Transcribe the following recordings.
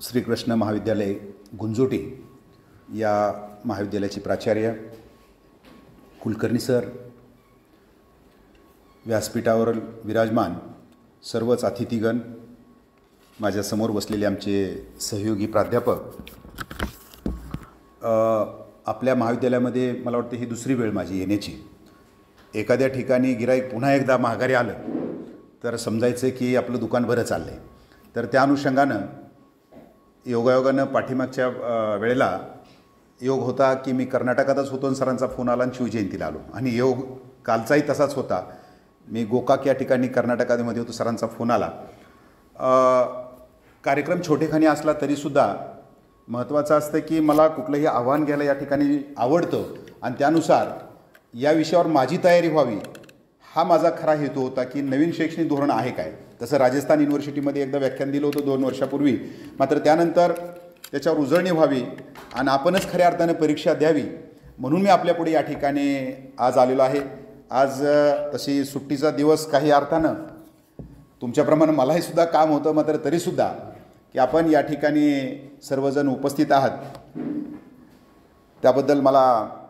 श्रीकृष्ण महाविद्यालय गुंजोटी या महाविद्यालयाचे प्राचार्य, कुलकर्णी सर, व्यासपीठावर विराजमान सर्वच अतिथीगण, माझ्यासमोर बसलेले आमचे सहयोगी प्राध्यापक, आपल्या महाविद्यालयामध्ये मला वाटतं ही दुसरी वेळ माझी येण्याची. एखाद्या ठिकाणी गिराईक पुन्हा एकदा माघारी आलं तर समजायचं की आपलं दुकान बरं चाललं आहे. तर त्या अनुषंगानं योगायोगानं पाठीमागच्या वेळेला योग होता की मी कर्नाटकातच होतो आणि सरांचा फोन आला आणि शिवजयंतीला आलो, आणि योग कालचाही तसाच होता. मी गोकाक या ठिकाणी कर्नाटकामध्ये होतो, सरांचा फोन आला. कार्यक्रम छोटेखानी असला तरीसुद्धा महत्त्वाचं असतं की मला कुठलंही आव्हान घ्यायला या ठिकाणी आवडतं आणि त्यानुसार या विषयावर माझी तयारी व्हावी हा माझा खरा हेतू होता की नवीन शैक्षणिक धोरण आहे काय. तसं राजस्थान युनिव्हर्सिटीमध्ये एकदा व्याख्यान दिलं होतं 2 वर्षापूर्वी, मात्र त्यानंतर त्याच्यावर उजळणी व्हावी आणि आपणच खऱ्या अर्थानं परीक्षा द्यावी म्हणून मी आपल्यापुढे या ठिकाणी आज आलेलो आहे. आज तशी सुट्टीचा दिवस काही अर्थानं तुमच्याप्रमाणे मलाही सुद्धा काम होतं, मात्र तरीसुद्धा की आपण या ठिकाणी सर्वजण उपस्थित आहात त्याबद्दल मला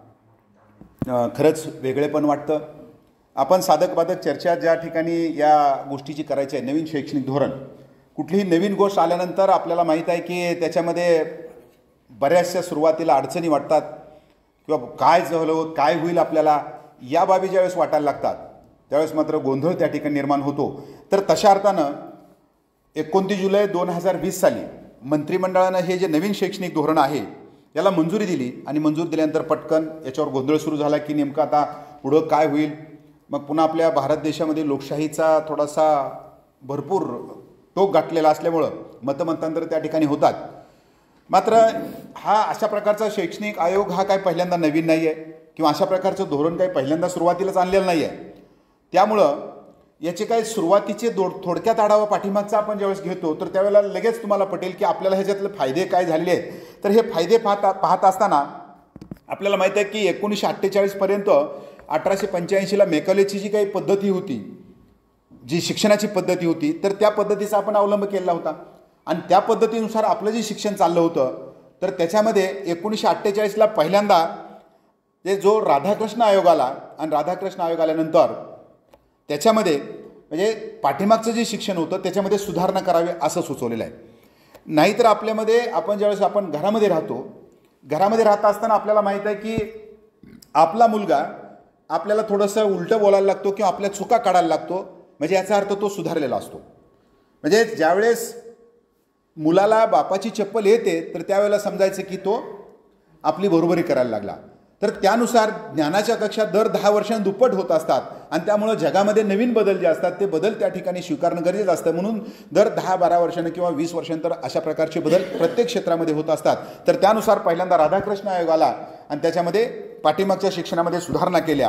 खरंच वेगळेपण वाटतं. आपण साधक बाधक चर्चा ज्या ठिकाणी या गोष्टीची करायची आहे, नवीन शैक्षणिक धोरण, कुठलीही नवीन गोष्ट आल्यानंतर आपल्याला माहीत आहे की त्याच्यामध्ये बऱ्याचशा सुरुवातीला अडचणी वाटतात किंवा काय झालं काय होईल आपल्याला या बाबी ज्यावेळेस वाटायला लागतात त्यावेळेस मात्र गोंधळ त्या ठिकाणी निर्माण होतो. तर तशा अर्थानं 29 जुलै 2020 साली मंत्रिमंडळानं हे जे नवीन शैक्षणिक धोरण आहे याला मंजुरी दिली आणि मंजूर दिल्यानंतर पटकन याच्यावर गोंधळ सुरू झाला की नेमकं आता पुढं काय होईल. मग पुन्हा आपल्या भारत देशामध्ये लोकशाहीचा थोडासा भरपूर टोक गाठलेला असल्यामुळं मतमतांतर त्या ठिकाणी होतात. मात्र हा अशा प्रकारचा शैक्षणिक आयोग हा काय पहिल्यांदा नवीन नाही आहे किंवा अशा प्रकारचं धोरण काही पहिल्यांदा सुरुवातीलाच आणलेलं नाही आहे. त्यामुळं याचे काही सुरुवातीचे थोडक्यात आढावा पाठीमागचा आपण ज्यावेळेस घेतो तर त्यावेळेला लगेच तुम्हाला पटेल की आपल्याला ह्याच्यातले फायदे काय झालेले आहेत. तर हे फायदे पाहत असताना आपल्याला माहीत आहे की 1948पर्यंत 1885ला मेकॉलेची जी काही पद्धती होती, जी शिक्षणाची पद्धती होती, तर त्या पद्धतीचा आपण अवलंब केला होता आणि त्या पद्धतीनुसार आपलं जे शिक्षण चाललं होतं तर त्याच्यामध्ये 1948ला पहिल्यांदा जो राधाकृष्ण आयोग आला आणि राधाकृष्ण आयोग आल्यानंतर त्याच्यामध्ये म्हणजे पाठीमागचं जे शिक्षण होतं त्याच्यामध्ये सुधारणा करावी असं सुचवलेलं आहे. नाहीतर आपल्यामध्ये आपण ज्यावेळेस आपण घरामध्ये राहत असताना आपल्याला माहीत आहे की आपला मुलगा आपल्याला थोडंसं उलटं बोलायला लागतो किंवा आपल्या चुका काढायला लागतो, म्हणजे याचा अर्थ तो सुधारलेला असतो. म्हणजे ज्यावेळेस मुलाला बापाची चप्पल येते तर त्यावेळेला समजायचं की तो आपली बरोबरी करायला लागला. तर त्यानुसार ज्ञानाच्या कक्षा दर 10 वर्षांनी दुप्पट होत असतात आणि त्यामुळं जगामध्ये नवीन बदल जे असतात ते बदल त्या ठिकाणी स्वीकारणं गरजेचं असतं. म्हणून दर 10-12 वर्षांनी किंवा 20 वर्षांतर अशा प्रकारचे बदल प्रत्येक क्षेत्रामध्ये होत असतात. तर त्यानुसार पहिल्यांदा राधाकृष्ण आयोग आला आणि त्याच्यामध्ये पाठीमागच्या शिक्षणामध्ये सुधारणा केल्या.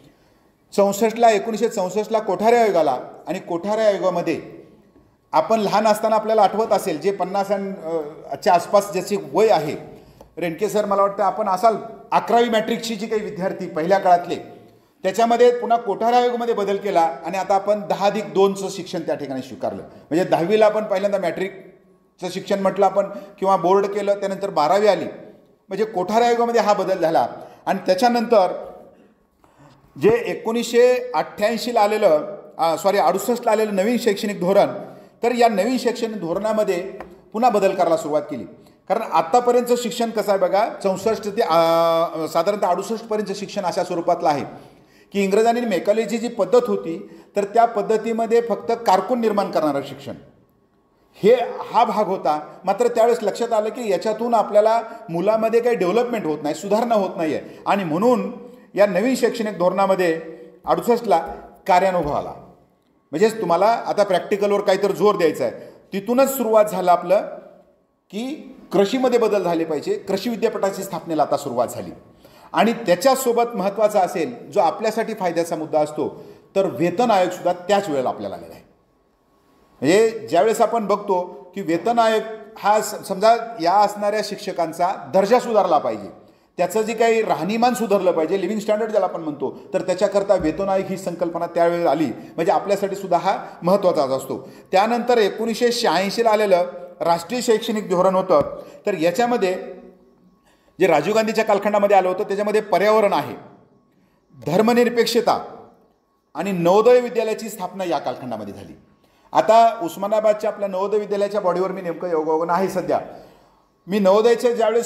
1964ला कोठारे आयोग आला आणि कोठारे आयोगामध्ये आपण लहान असताना आपल्याला आठवत असेल जे 50च्या आसपास ज्याची वय आहे, रेणके सर मला वाटतं आपण असाल 11वी मॅट्रिकची जी काही विद्यार्थी पहिल्या काळातले, त्याच्यामध्ये पुन्हा कोठारे आयोगामध्ये बदल केला आणि आता आपण 10+2चं शिक्षण त्या ठिकाणी स्वीकारलं. म्हणजे 10वीला आपण पहिल्यांदा मॅट्रिकचं शिक्षण म्हटलं आपण किंवा बोर्ड केलं, त्यानंतर 12वी आली, म्हणजे कोठारे आयोगामध्ये हा बदल झाला. आणि त्याच्यानंतर जे 1988ला आलेलं 68ला आलेलं नवीन शैक्षणिक धोरण, तर या नवीन शैक्षणिक धोरणामध्ये पुन्हा बदल करायला सुरुवात केली. कारण आत्तापर्यंतचं शिक्षण कसं आहे बघा, 64 ते साधारणतः 68पर्यंतचं शिक्षण अशा स्वरूपातलं आहे की इंग्रजांनी मेकॉलेची जी पद्धत होती तर त्या पद्धतीमध्ये फक्त कारकून निर्माण करणारं शिक्षण हा भाग होता. मात्र त्यावेळेस लक्षात आलं की याच्यातून आपल्याला मुलामध्ये काही डेव्हलपमेंट होत नाही, सुधारणा होत नाही आहे आणि म्हणून या नवीन शैक्षणिक धोरणामध्ये 68ला कार्यानुभव आला. म्हणजेच तुम्हाला आता प्रॅक्टिकलवर काहीतरी जोर द्यायचा आहे. तिथूनच सुरुवात झालं आपलं की कृषीमध्ये बदल झाले पाहिजे. कृषी विद्यापीठाची स्थापनेला आता सुरुवात झाली आणि त्याच्यासोबत महत्त्वाचा असेल जो आपल्यासाठी फायद्याचा मुद्दा असतो तर वेतन आयोगसुद्धा त्याच वेळेला आपल्याला आलेला आहे. म्हणजे ज्यावेळेस आपण बघतो की वेतन आयोग हा समजा या असणाऱ्या शिक्षकांचा दर्जा सुधारला पाहिजे, त्याचं जे काही राहणीमान सुधारलं पाहिजे, लिव्हिंग स्टँडर्ड ज्याला आपण म्हणतो, तर त्याच्याकरता वेतन आयोग ही संकल्पना त्यावेळी आली. म्हणजे आपल्यासाठी सुद्धा हा महत्त्वाचाच असतो. त्यानंतर 1986ला आलेलं राष्ट्रीय शैक्षणिक धोरण होतं, तर याच्यामध्ये जे राजीव गांधीच्या कालखंडामध्ये आलं होतं त्याच्यामध्ये पर्यावरण आहे, धर्मनिरपेक्षता आणि नवोदय विद्यालयाची स्थापना या कालखंडामध्ये झाली. आता उस्मानाबादच्या आपल्या नवोदय विद्यालयाच्या बॉडीवर मी नेमकं योगायोगानं आहे सध्या. मी नवोदयच्या ज्यावेळेस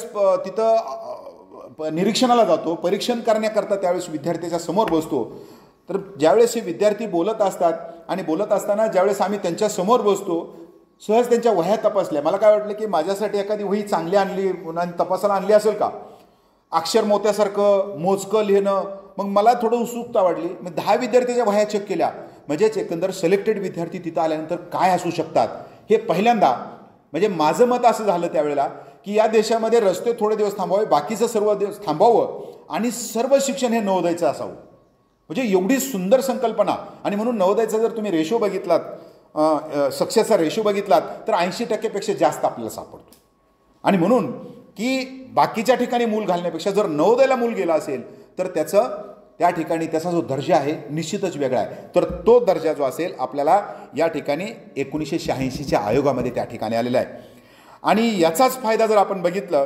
तिथं निरीक्षणाला जातो, परीक्षण करण्याकरता, त्यावेळेस विद्यार्थ्याच्या समोर बसतो. तर ज्यावेळेस हे विद्यार्थी बोलत असतात आणि बोलत असताना ज्यावेळेस आम्ही त्यांच्या समोर बसतो, सहज त्यांच्या वह्या तपासल्या. मला काय वाटलं की माझ्यासाठी एखादी वही चांगली आणली आणि तपासायला आणली असेल का, अक्षर मोत्यासारखं मोजकं लिहिणं. मग मला थोडं उत्सुकता वाढली. मग 10 विद्यार्थ्याच्या वह्या चेक केल्या. म्हणजेच एकंदर सिलेक्टेड विद्यार्थी तिथं आल्यानंतर काय असू शकतात हे पहिल्यांदा, म्हणजे माझं मत असं झालं त्यावेळेला की या देशामध्ये रस्ते थोडे दिवस थांबवावे, बाकीचं सर्व दिवस थांबावं आणि सर्व शिक्षण हे नवोदयचं असावं. म्हणजे एवढी सुंदर संकल्पना. आणि म्हणून नवोदयचा जर तुम्ही रेशो बघितलात, सक्सेसचा रेशो बघितलात, तर 80% जास्त आपल्याला सापडतो. आणि म्हणून की बाकीच्या ठिकाणी मूल घालण्यापेक्षा जर नवोदयला मूल गेला असेल तर त्याचं त्या ठिकाणी त्याचा जो दर्जा आहे निश्चितच वेगळा आहे. तर तो दर्जा जो असेल आपल्याला या ठिकाणी 1986च्या आयोगामध्ये त्या ठिकाणी आलेला आहे. आणि याचाच फायदा जर आपण बघितलं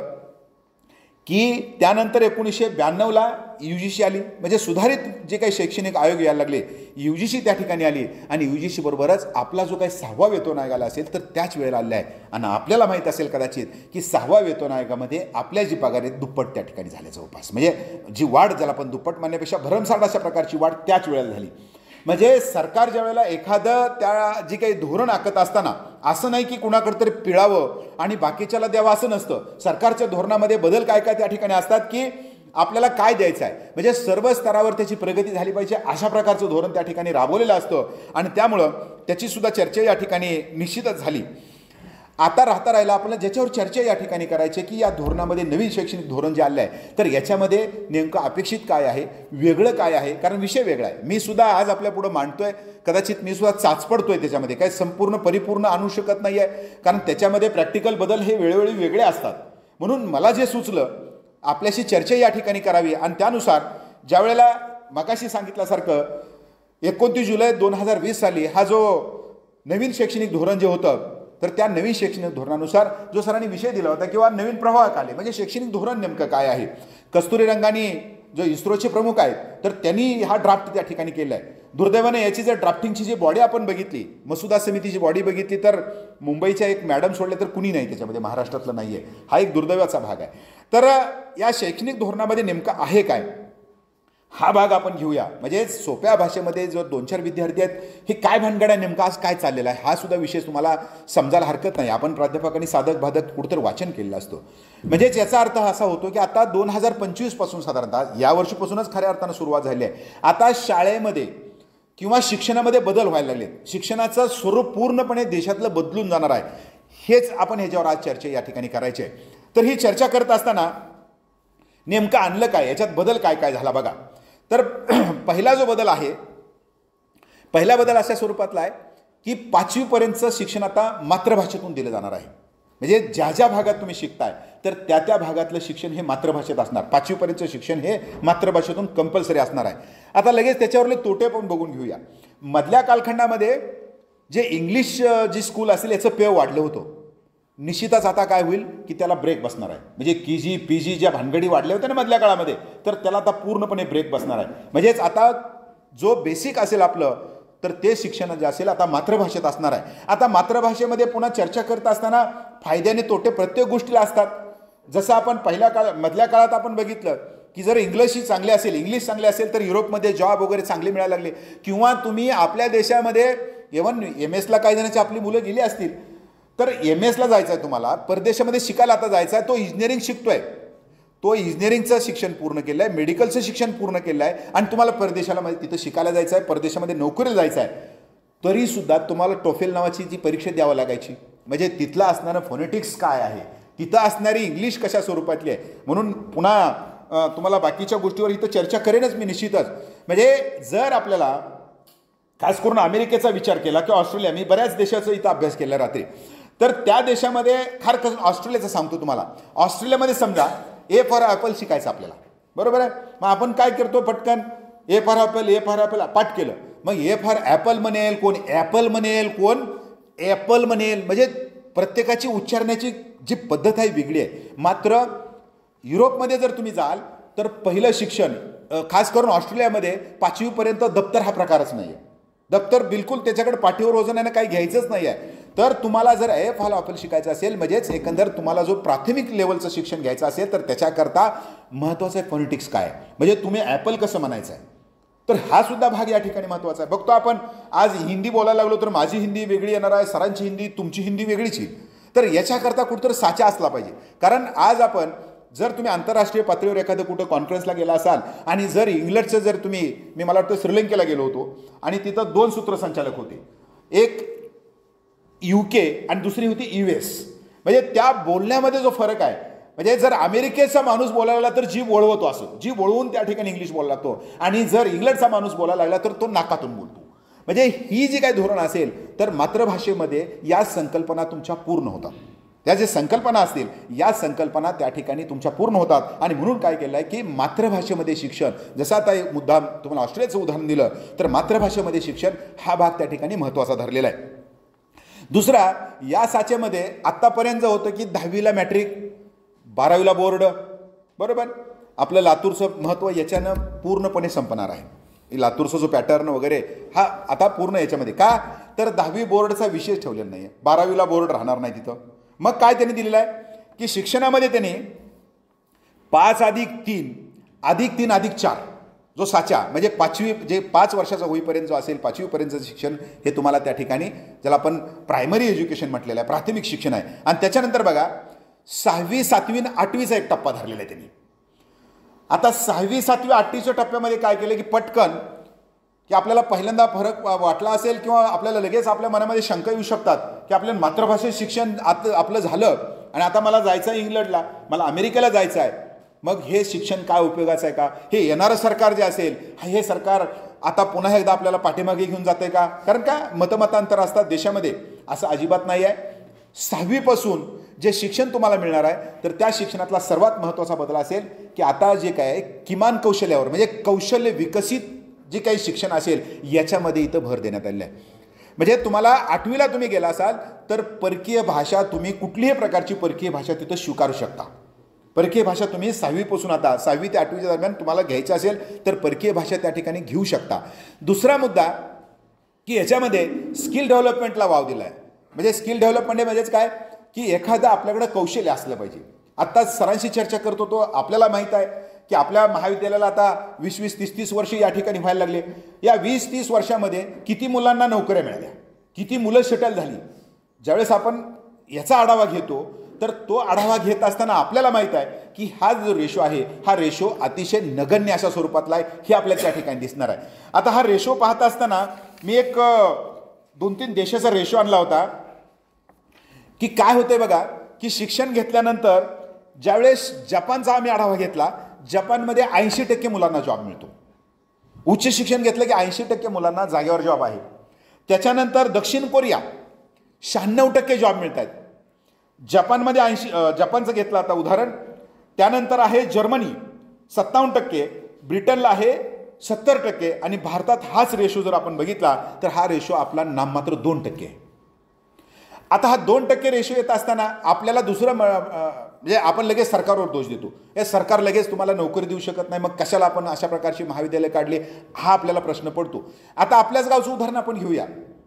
की त्यानंतर 1992ला UGC आली. म्हणजे सुधारित जे काही शैक्षणिक आयोग यायला लागले, UGC त्या ठिकाणी आली. आणि UGC बरोबरच आपला जो काही 6वा वेतन आयोग आला असेल तर त्याच वेळेला आलेला आहे. आणि आपल्याला माहीत असेल कदाचित की 6व्या वेतन आयोगामध्ये आपल्या जी पगार आहे दुप्पट त्या ठिकाणी झाले जवळपास. म्हणजे जी वाढ ज्याला आपण दुप्पट म्हणण्यापेक्षा भरमसाठ अशा प्रकारची वाढ त्याच वेळेला झाली. म्हणजे सरकार ज्या वेळेला एखादं त्या जी काही धोरण आखत असताना असं नाही की कुणाकडे तरी पिळावं आणि बाकीच्याला द्यावं असं नसतं. सरकारच्या धोरणामध्ये बदल काय काय त्या ठिकाणी असतात की आपल्याला काय द्यायचं आहे, म्हणजे सर्व स्तरावर त्याची प्रगती झाली पाहिजे अशा प्रकारचं धोरण त्या ठिकाणी राबवलेलं असतं. आणि त्यामुळं त्याचीसुद्धा चर्चा या ठिकाणी निश्चितच झाली. आता राहिला आपल्याला ज्याच्यावर चर्चा या ठिकाणी करायची की या धोरणामध्ये नवीन शैक्षणिक धोरण जे आलं आहे तर याच्यामध्ये नेमकं अपेक्षित काय आहे, वेगळं काय आहे. कारण विषय वेगळा आहे. मी सुद्धा आज आपल्या पुढं मांडतोय, कदाचित मी सुद्धा चाचपडतोय त्याच्यामध्ये, काही संपूर्ण परिपूर्ण आणू शकत नाही आहे. कारण त्याच्यामध्ये प्रॅक्टिकल बदल हे वेळोवेळी वेगळे असतात. म्हणून मला जे सुचलं आपल्याशी चर्चा या ठिकाणी करावी. आणि त्यानुसार ज्यावेळेला मगाशी सांगितल्यासारखं 29 जुलै 2020 साली हा जो नवीन शैक्षणिक धोरण जे होतं तर त्या नवीन शैक्षणिक धोरणानुसार जो सरांनी विषय दिला होता किंवा नवीन प्रवाह आले, म्हणजे शैक्षणिक धोरण नेमकं काय आहे. कस्तुरी रंगानी जो इस्रोचे प्रमुख आहेत तर त्यांनी हा ड्राफ्ट त्या ठिकाणी केला आहे. दुर्दैवाने याची जर ड्राफ्टिंगची जी बॉडी आपण बघितली, मसुदा समितीची बॉडी बघितली, तर मुंबईच्या एक मॅडम सोडले तर कुणी नाही त्याच्यामध्ये, महाराष्ट्रातलं नाही आहे. हा एक दुर्दैवाचा भाग आहे. तर या शैक्षणिक धोरणामध्ये नेमकं आहे काय हा भाग आपण घेऊया. म्हणजे सोप्या भाषेमध्ये जो 2-4 विद्यार्थी आहेत हे काय भानगड आहे, नेमका आज काय चाललेला आहे हा सुद्धा विषय तुम्हाला समजायला हरकत नाही. आपण प्राध्यापकांनी साधक बाधक कुठंतरी वाचन केलेलं असतं. म्हणजेच याचा अर्थ असा होतो की आता 2025 पासून साधारणतः या वर्षीपासूनच खऱ्या अर्थानं सुरुवात झाली आहे. आता शाळेमध्ये किंवा शिक्षणामध्ये बदल व्हायला लागले. शिक्षणाचं स्वरूप पूर्णपणे देशातलं बदलून जाणार आहे. हेच आपण ह्याच्यावर आज चर्चा या ठिकाणी करायची आहे. तर ही चर्चा करत असताना नेमकं आणलं काय, याच्यात बदल काय काय झाला बघा. तर पहिला जो बदल आहे, पहिला बदल अशा स्वरूपातला आहे की 5वीपर्यंतचं शिक्षण आता मातृभाषेतून दिलं जाणार आहे. म्हणजे ज्या ज्या भागात तुम्ही शिकताय तर त्या त्या भागातलं शिक्षण हे मातृभाषेत असणार. 5वीपर्यंतचं शिक्षण हे मातृभाषेतून कंपल्सरी असणार आहे. आता लगेच त्याच्यावरले तोटे पण बघून घेऊया. मधल्या कालखंडामध्ये जे इंग्लिश जी स्कूल असेल याचं पेव वाढलं होतं. निश्चितच आता काय होईल की त्याला ब्रेक बसणार आहे. म्हणजे KG PG ज्या भानगडी वाढल्या होत्या ना मधल्या काळामध्ये, तर त्याला आता पूर्णपणे ब्रेक बसणार आहे. म्हणजेच आता जो बेसिक असेल आपलं तर ते शिक्षण जे असेल आता मातृभाषेत असणार आहे. आता मातृभाषेमध्ये पुन्हा चर्चा करत असताना फायद्याने तोटे प्रत्येक गोष्टीला असतात. जसं आपण मधल्या काळात आपण बघितलं की जर इंग्लिश चांगले असेल तर युरोपमध्ये जॉब वगैरे चांगले मिळायला लागले. किंवा तुम्ही आपल्या देशामध्ये इव्हन MS ला काही जणांची आपली मुलं गेली असतील तर MS ला जायचं आहे तुम्हाला, परदेशामध्ये शिकायला आता जायचं आहे, तो इंजिनिअरिंग शिकतोय, तो इंजिनिअरिंगचं शिक्षण पूर्ण केलं आहे, मेडिकलचं शिक्षण पूर्ण केलं आहे आणि तुम्हाला परदेशाला तिथं शिकायला जायचं आहे, परदेशामध्ये नोकरीला जायचं आहे, तरीसुद्धा तुम्हाला टोफेल नावाची जी परीक्षा द्यावं लागायची. म्हणजे तिथलं असणारं फोनेटिक्स काय आहे, तिथं असणारी इंग्लिश कशा स्वरूपातली आहे. म्हणून पुन्हा तुम्हाला बाकीच्या गोष्टीवर इथं चर्चा करेनच मी निश्चितच. म्हणजे जर आपल्याला खास करून अमेरिकेचा विचार केला किंवा ऑस्ट्रेलिया, मी बऱ्याच देशाचा इथं अभ्यास केला रात्री, तर त्या देशामध्ये खास करून ऑस्ट्रेलियाचं सांगतो तुम्हाला. ऑस्ट्रेलियामध्ये समजा A फॉर ॲपल शिकायचं आपल्याला, बरोबर आहे. मग आपण काय करतो पटकन A फॉर ॲपल पाठ केलं. मग A फॉर ॲपल म्हणेल कोण, ॲपल म्हणेल कोण, ॲपल म्हणेल. म्हणजे प्रत्येकाची उच्चारण्याची जी पद्धत आहे वेगळी आहे. मात्र युरोपमध्ये जर तुम्ही जाल तर पहिलं शिक्षण, खास करून ऑस्ट्रेलियामध्ये 5वीपर्यंत दप्तर हा प्रकारच नाही आहे. दप्तर बिलकुल त्याच्याकडे पाठीवर वजन काही घ्यायचंच नाही आहे. तर तुम्हाला जर AFL ऑफल शिकायचं असेल, म्हणजेच एकंदर तुम्हाला जो प्राथमिक लेवलचं शिक्षण घ्यायचं असेल तर त्याच्याकरता महत्त्वाचं आहे फोनेटिक्स काय, म्हणजे तुम्ही ॲपल कसं म्हणायचं आहे. तर हा सुद्धा भाग या ठिकाणी महत्त्वाचा आहे. बघतो आपण आज हिंदी बोलायला लागलो तर माझी हिंदी वेगळी येणार आहे, सरांची हिंदी, तुमची हिंदी वेगळीच येईल. तर याच्याकरता कुठंतरी साचा असला पाहिजे. कारण आज आपण जर तुम्ही आंतरराष्ट्रीय पातळीवर एखादं कुठं कॉन्फरन्सला गेला असाल आणि जर इंग्लंडचं जर मी मला वाटतं श्रीलंकेला गेलो होतो आणि तिथं 2 सूत्रसंचालक होते, एक UK आणि दुसरी होती US. म्हणजे त्या बोलण्यामध्ये जो फरक आहे, म्हणजे जर अमेरिकेचा माणूस बोलायला लागला तर जीभ वळवतो, असं जीभ वळवून त्या ठिकाणी इंग्लिश बोलायला लागतो, आणि जर इंग्लंडचा माणूस बोलायला लागला तर तो नाकातून बोलतो. म्हणजे ही जी काही धोरण असेल तर मातृभाषेमध्ये या संकल्पना तुमच्या पूर्ण होतात. त्या जे संकल्पना असतील या संकल्पना त्या ठिकाणी तुमच्या पूर्ण होतात. आणि म्हणून काय केलं आहे की मातृभाषेमध्ये शिक्षण, जसं आता एक मुद्दा तुम्हाला ऑस्ट्रेलियाचं उदाहरण दिलं तर मातृभाषेमध्ये शिक्षण हा भाग त्या ठिकाणी महत्त्वाचा धरलेला आहे. दुसरा, या साचेमध्ये आत्तापर्यंत होतं की 10वीला मॅट्रिक, 12वीला बोर्ड, बरोबर. आपलं लातूरचं महत्त्व याच्यानं पूर्णपणे संपणार आहे. लातूरचा जो पॅटर्न वगैरे हा आता पूर्ण याच्यामध्ये का, तर 10वी बोर्डचा विषय ठेवलेला नाही आहे, 12वीला बोर्ड राहणार नाही तिथं. मग काय त्यांनी दिलेलं आहे की शिक्षणामध्ये त्यांनी 5+3+3+4 जो साचा, म्हणजे 5वी जे 5 वर्षाचा होईपर्यंत जो असेल 5वीपर्यंतचं शिक्षण हे तुम्हाला त्या ठिकाणी ज्याला आपण प्रायमरी एज्युकेशन म्हटलेलं आहे, प्राथमिक शिक्षण आहे. आणि त्याच्यानंतर बघा 6वी 7वी आणि 8वीचा एक टप्पा धरलेला आहे त्यांनी. आता 6वी 7वी 8वीच्या टप्प्यामध्ये काय केलं की पटकन की आपल्याला पहिल्यांदा फरक वाटला असेल किंवा आपल्याला लगेच आपल्या मनामध्ये शंका येऊ शकतात की आपल्या मातृभाषेत शिक्षण आपलं झालं आणि आता मला जायचं आहे इंग्लंडला, मला अमेरिकेला जायचं आहे, मग हे शिक्षण काय उपयोगाचं आहे का, हे येणारं सरकार जे असेल हे सरकार आता पुन्हा एकदा आपल्याला पाठीमागे घेऊन जाते का, कारण का मतमतांतर असतात देशामध्ये, असं अजिबात नाही आहे. 6वीपासून जे शिक्षण तुम्हाला मिळणार आहे तर त्या शिक्षणातला सर्वात महत्त्वाचा बदल असेल की आता जे काय किमान कौशल्यावर, म्हणजे कौशल्य विकसित जे काही शिक्षण असेल याच्यामध्ये इथं भर देण्यात आलेलं आहे. म्हणजे तुम्हाला 8वीला तुम्ही गेला असाल तर परकीय भाषा, तुम्ही कुठलीही प्रकारची परकीय भाषा तिथं स्वीकारू शकता. परकीय भाषा तुम्ही 6वीपासून, आता 6वी ते 8वीच्या दरम्यान तुम्हाला घ्यायचं असेल तर परकीय भाषा त्या ठिकाणी घेऊ शकता. दुसरा मुद्दा की याच्यामध्ये स्किल डेव्हलपमेंटला वाव दिला आहे. म्हणजे स्किल डेव्हलपमेंट म्हणजेच काय की एखादं आपल्याकडं कौशल्य असलं पाहिजे. आत्ता सरांशी चर्चा करतो तो आपल्याला माहीत आहे की आपल्या महाविद्यालयाला आता 20-20, 30-30 वर्ष या ठिकाणी व्हायला लागले. या 20-30 वर्षामध्ये किती मुलांना नोकऱ्या मिळाल्या, किती मुलं सेटल झाली. ज्यावेळेस आपण याचा आढावा घेतो तर तो आढावा घेत असताना आपल्याला माहीत आहे की हा जो रेशो आहे हा रेशो अतिशय नगण्य अशा स्वरूपातला आहे, हे आपल्याला त्या ठिकाणी दिसणार आहे. आता हा रेशो पाहत असताना मी एक 2-3 देशाचा रेशो आणला होता की काय होतंय बघा की शिक्षण घेतल्यानंतर ज्यावेळेस जपानचा आम्ही आढावा घेतला, जपानमध्ये 80% मुलांना जॉब मिळतो. उच्च शिक्षण घेतलं की 80% मुलांना जागेवर जॉब आहे. त्याच्यानंतर दक्षिण कोरिया 96% जॉब मिळत आहेत. जपानमध्ये जपानचं घेतलं आता उदाहरण. त्यानंतर आहे जर्मनी 57%, ब्रिटनला आहे 70% आणि भारतात हाच रेशो जर आपण बघितला तर हा रेशो आपला नाममात्र 2% आहे. आता हा 2% रेशो येत असताना आपल्याला दुसरं म्हणजे आपण लगेच सरकारवर दोष देतो, हे सरकार लगेच तुम्हाला नोकरी देऊ शकत नाही, मग कशाला आपण अशा प्रकारची महाविद्यालय काढले, हा आपल्याला प्रश्न पडतो. आता आपल्याच गावचं उदाहरण आपण घेऊया.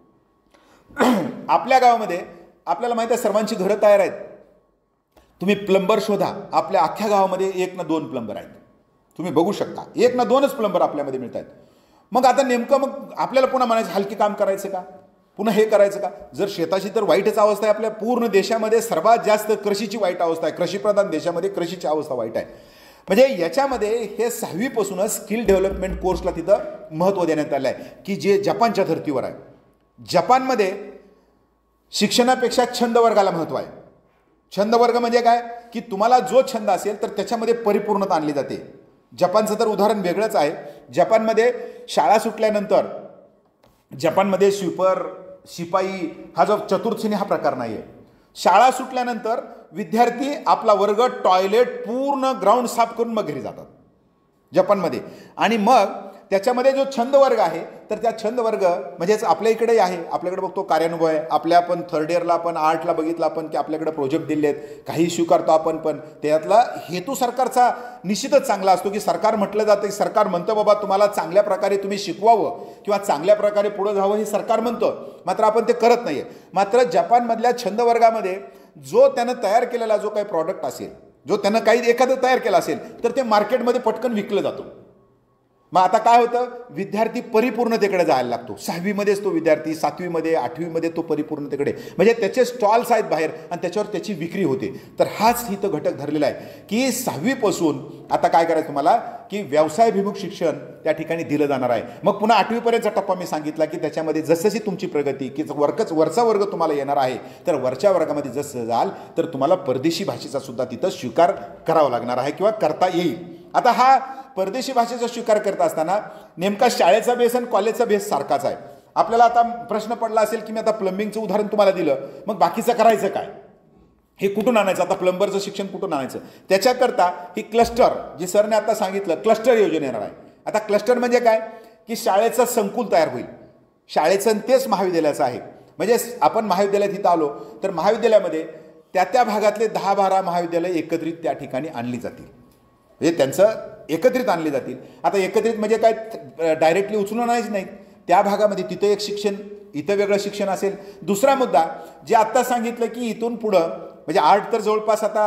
आपल्या गावामध्ये आपल्याला माहिती आहे सर्वांची घरं तयार आहेत. तुम्ही प्लंबर शोधा, आपल्या अख्ख्या गावामध्ये 1 ना 2 प्लंबर आहेत. तुम्ही बघू शकता 1 ना 2च प्लंबर आपल्यामध्ये मिळत आहेत. मग आता नेमकं मग आपल्याला पुन्हा म्हणायचं हलकी काम करायचं का, पुन्हा हे करायचं का. जर शेताची तर वाईटच अवस्था आहे. आपल्या पूर्ण देशामध्ये सर्वात जास्त कृषीची वाईट अवस्था आहे. कृषीप्रधान देशामध्ये कृषीची अवस्था वाईट आहे. म्हणजे याच्यामध्ये हे 6वीपासूनच स्किल डेव्हलपमेंट कोर्सला तिथं महत्त्व देण्यात आलं आहे की जे जपानच्या धर्तीवर आहे. जपानमध्ये शिक्षणापेक्षा छंद वर्गाला महत्त्व आहे. छंद वर्ग म्हणजे काय की तुम्हाला जो छंद असेल तर त्याच्यामध्ये परिपूर्णता आणली जाते. जपानचं तर उदाहरण वेगळंच आहे. जपानमध्ये शाळा सुटल्यानंतर जपानमध्ये स्वीपर, शिपाई हा जो चतुर्थश्रेणी हा प्रकार नाही आहे. शाळा सुटल्यानंतर विद्यार्थी आपला वर्ग, टॉयलेट, पूर्ण ग्राउंड साफ करून मग घरी जातात जपानमध्ये. आणि मग त्याच्यामध्ये जो छंद वर्ग आहे तर त्या छंद वर्ग म्हणजेच आपल्या इकडेही आहे, आपल्याकडे बघतो कार्यानुभव आहे, आपल्या आपण थर्ड इयरला आपण आर्टला बघितलं आपण की आपल्याकडे प्रोजेक्ट दिले आहेत, काही स्वीकारतो आपण, पण त्यातला हेतू सरकारचा निश्चितच चांगला असतो की सरकार म्हटलं जातं की सरकार म्हणतं बाबा तुम्हाला चांगल्या प्रकारे तुम्ही शिकवावं किंवा चांगल्या प्रकारे पुढं जावं हे सरकार म्हणतं, मात्र आपण ते करत नाही आहे. मात्र जपानमधल्या छंद वर्गामध्ये जो त्यानं तयार केलेला जो काही प्रॉडक्ट असेल, जो त्यानं काही एखादं तयार केलं असेल तर ते मार्केटमध्ये पटकन विकलं जातो. मग आता काय होतं, विद्यार्थी परिपूर्णतेकडे जायला लागतो. 6वीमध्येच तो विद्यार्थी, 7वीमध्ये 8वीमध्ये तो परिपूर्णतेकडे, म्हणजे त्याचे स्टॉल्स आहेत बाहेर आणि त्याच्यावर त्याची विक्री होते. तर हाच इथं घटक धरलेला आहे की 6वीपासून आता काय करायचं तुम्हाला की व्यवसायाभिमुख शिक्षण त्या ठिकाणी दिलं जाणार आहे. मग पुन्हा 8वीपर्यंतचा टप्पा मी सांगितला की त्याच्यामध्ये जसजशी तुमची प्रगती की वरचा वर्ग तुम्हाला येणार आहे तर वरच्या वर्गामध्ये जसं जाल तर तुम्हाला परदेशी भाषेचा सुद्धा तिथं स्वीकार करावा लागणार आहे किंवा करता येईल. आता हा परदेशी भाषेचा स्वीकार करत असताना नेमका शाळेचा बेस आणि कॉलेजचा बेस सारखाच आहे. आपल्याला आता प्रश्न पडला असेल की मी आता प्लंबिंगचं उदाहरण तुम्हाला दिलं, मग बाकीचं करायचं काय, हे कुठून आणायचं, आता प्लंबरचं शिक्षण कुठून आणायचं, त्याच्याकरता ही क्लस्टर जी सरने आता सांगितलं क्लस्टर योजना येणार आहे. आता क्लस्टर म्हणजे काय की शाळेचं संकुल तयार होईल, शाळेचं तेच महाविद्यालयाचं आहे. म्हणजे आपण महाविद्यालयात इथं आलो तर महाविद्यालयामध्ये त्या भागातले 10-12 महाविद्यालय एकत्रित त्या ठिकाणी आणली जातील, म्हणजे त्यांचं एकत्रित आणले जातील. आता एकत्रित म्हणजे काय डायरेक्टली उचलून आणायचं नाही, त्या भागामध्ये तिथं एक शिक्षण, इथं वेगळं शिक्षण असेल. दुसरा मुद्दा जे आत्ता सांगितलं की इथून पुढं म्हणजे आर्ट तर जवळपास आता